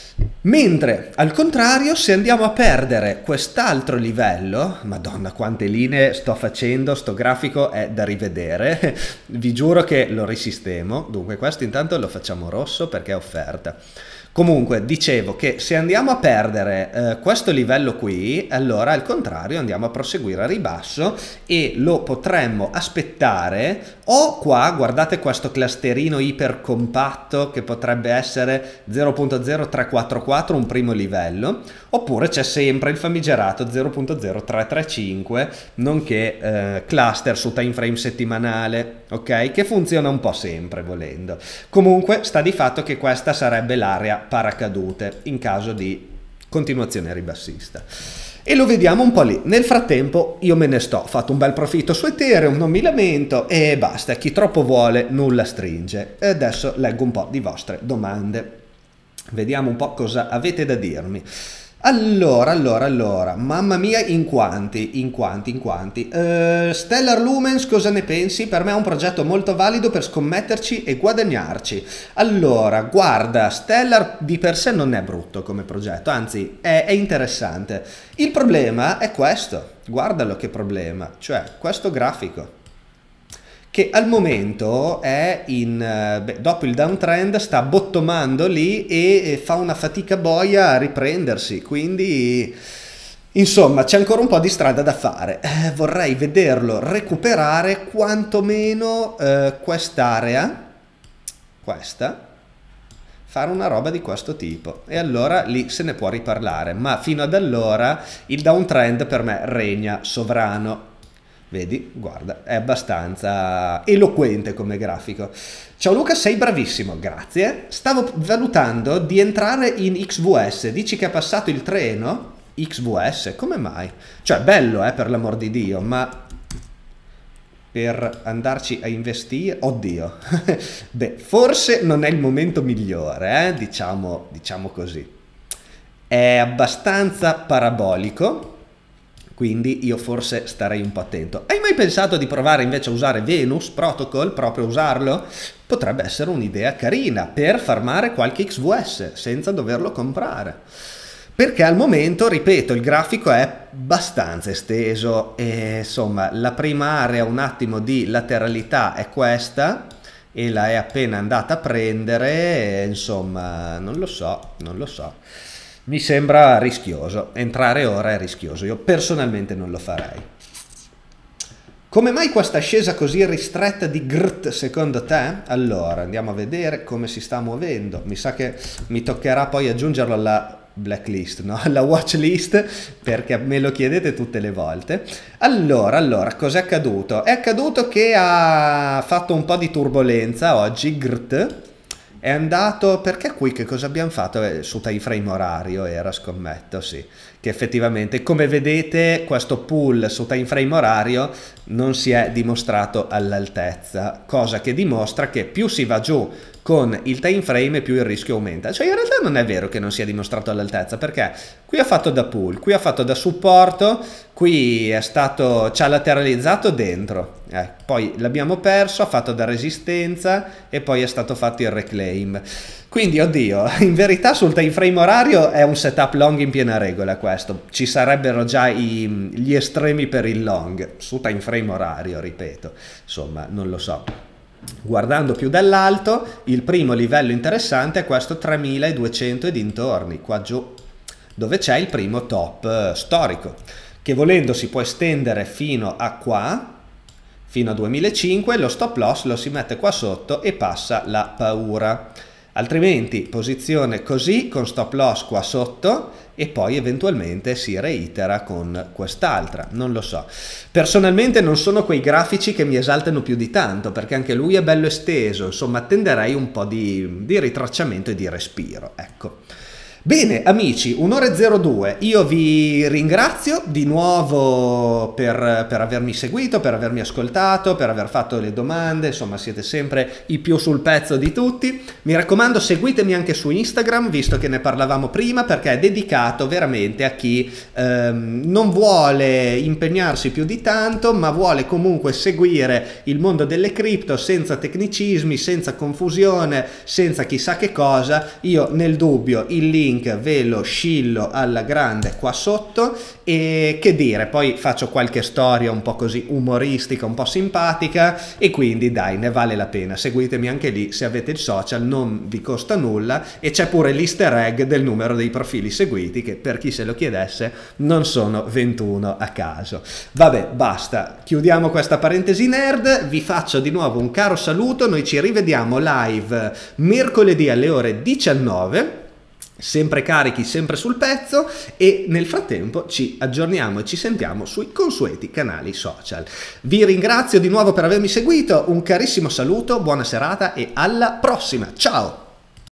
Mentre al contrario, se andiamo a perdere quest'altro livello, madonna quante linee sto facendo, sto grafico è da rivedere, vi giuro che lo risistemo. Dunque questo intanto lo facciamo rosso perché è offerta. Comunque dicevo che se andiamo a perdere eh, questo livello qui, allora al contrario andiamo a proseguire a ribasso e lo potremmo aspettare o qua, guardate questo clusterino iper compatto che potrebbe essere zero virgola zero tre quattro quattro, un primo livello, oppure c'è sempre il famigerato zero virgola zero tre tre cinque, nonché eh, cluster su time frame settimanale, ok? Che funziona un po' sempre volendo. Comunque sta di fatto che questa sarebbe l'area paracadute in caso di continuazione ribassista. E lo vediamo un po' lì. Nel frattempo io me ne sto, ho fatto un bel profitto su Ethereum, non mi lamento e basta, chi troppo vuole nulla stringe. E adesso leggo un po' di vostre domande. Vediamo un po' cosa avete da dirmi. Allora, allora, allora, mamma mia, in quanti, in quanti, in quanti. Uh, Stellar Lumens, cosa ne pensi? Per me è un progetto molto valido per scommetterci e guadagnarci. Allora, guarda, Stellar di per sé non è brutto come progetto, anzi è, è interessante. Il problema è questo, guardalo che problema, cioè questo grafico, che al momento è in, beh, dopo il downtrend sta bottomando lì e fa una fatica boia a riprendersi, quindi insomma c'è ancora un po' di strada da fare. Eh, vorrei vederlo recuperare quantomeno eh, quest'area, questa, fare una roba di questo tipo e allora lì se ne può riparlare, ma fino ad allora il downtrend per me regna sovrano. Vedi, guarda, è abbastanza eloquente come grafico. Ciao Luca, sei bravissimo, grazie. Stavo valutando di entrare in X V S, dici che è passato il treno? X V S, come mai? Cioè, bello, eh, per l'amor di Dio, ma per andarci a investire, oddio, beh, forse non è il momento migliore, eh? diciamo, diciamo così. È abbastanza parabolico. Quindi io forse starei un po' attento. Hai mai pensato di provare invece a usare Venus Protocol, proprio usarlo? Potrebbe essere un'idea carina per farmare qualche X V S senza doverlo comprare. Perché al momento, ripeto, il grafico è abbastanza esteso e insomma la prima area un attimo di lateralità è questa e la è appena andata a prendere, e, insomma non lo so, non lo so. Mi sembra rischioso, entrare ora è rischioso, io personalmente non lo farei. Come mai questa ascesa così ristretta di G R T secondo te? Allora, andiamo a vedere come si sta muovendo, mi sa che mi toccherà poi aggiungerlo alla blacklist, no? Alla watchlist, perché me lo chiedete tutte le volte. Allora, allora, cos'è accaduto? È accaduto che ha fatto un po' di turbolenza oggi, G R T, è andato, perché qui che cosa abbiamo fatto? Eh, su time frame orario era, scommetto, sì, che effettivamente come vedete questo pull su time frame orario non si è dimostrato all'altezza, cosa che dimostra che più si va giù con il time frame più il rischio aumenta. Cioè in realtà non è vero che non sia dimostrato all'altezza, perché qui ha fatto da pull, qui ha fatto da supporto, qui è stato, ci ha lateralizzato dentro, eh, poi l'abbiamo perso, ha fatto da resistenza e poi è stato fatto il reclaim. Quindi oddio, in verità sul time frame orario è un setup long in piena regola questo, ci sarebbero già i, gli estremi per il long, su time frame orario ripeto, insomma non lo so. Guardando più dall'alto, il primo livello interessante è questo tremiladuecento e dintorni, qua giù, dove c'è il primo top storico, che volendo si può estendere fino a qua, fino a duemilacinque, lo stop loss lo si mette qua sotto e passa la paura. Altrimenti posizione così con stop loss qua sotto e poi eventualmente si reitera con quest'altra, non lo so. Personalmente non sono quei grafici che mi esaltano più di tanto, perché anche lui è bello esteso, insomma tenderei un po' di, di ritracciamento e di respiro, ecco. Bene amici, un'ora e zero due, io vi ringrazio di nuovo per, per avermi seguito, per avermi ascoltato, per aver fatto le domande, insomma siete sempre i più sul pezzo di tutti. Mi raccomando seguitemi anche su Instagram, visto che ne parlavamo prima, perché è dedicato veramente a chi ehm, non vuole impegnarsi più di tanto, ma vuole comunque seguire il mondo delle cripto senza tecnicismi, senza confusione, senza chissà che cosa. Io nel dubbio il link ve lo scillo alla grande qua sotto e che dire, poi faccio qualche storia un po' così umoristica, un po' simpatica e quindi dai, ne vale la pena, seguitemi anche lì se avete il social, non vi costa nulla e c'è pure l'easter egg del numero dei profili seguiti che per chi se lo chiedesse non sono ventuno a caso. Vabbè, basta, chiudiamo questa parentesi nerd, vi faccio di nuovo un caro saluto, noi ci rivediamo live mercoledì alle ore diciannove, sempre carichi, sempre sul pezzo e nel frattempo ci aggiorniamo e ci sentiamo sui consueti canali social. Vi ringrazio di nuovo per avermi seguito, un carissimo saluto, buona serata e alla prossima, ciao!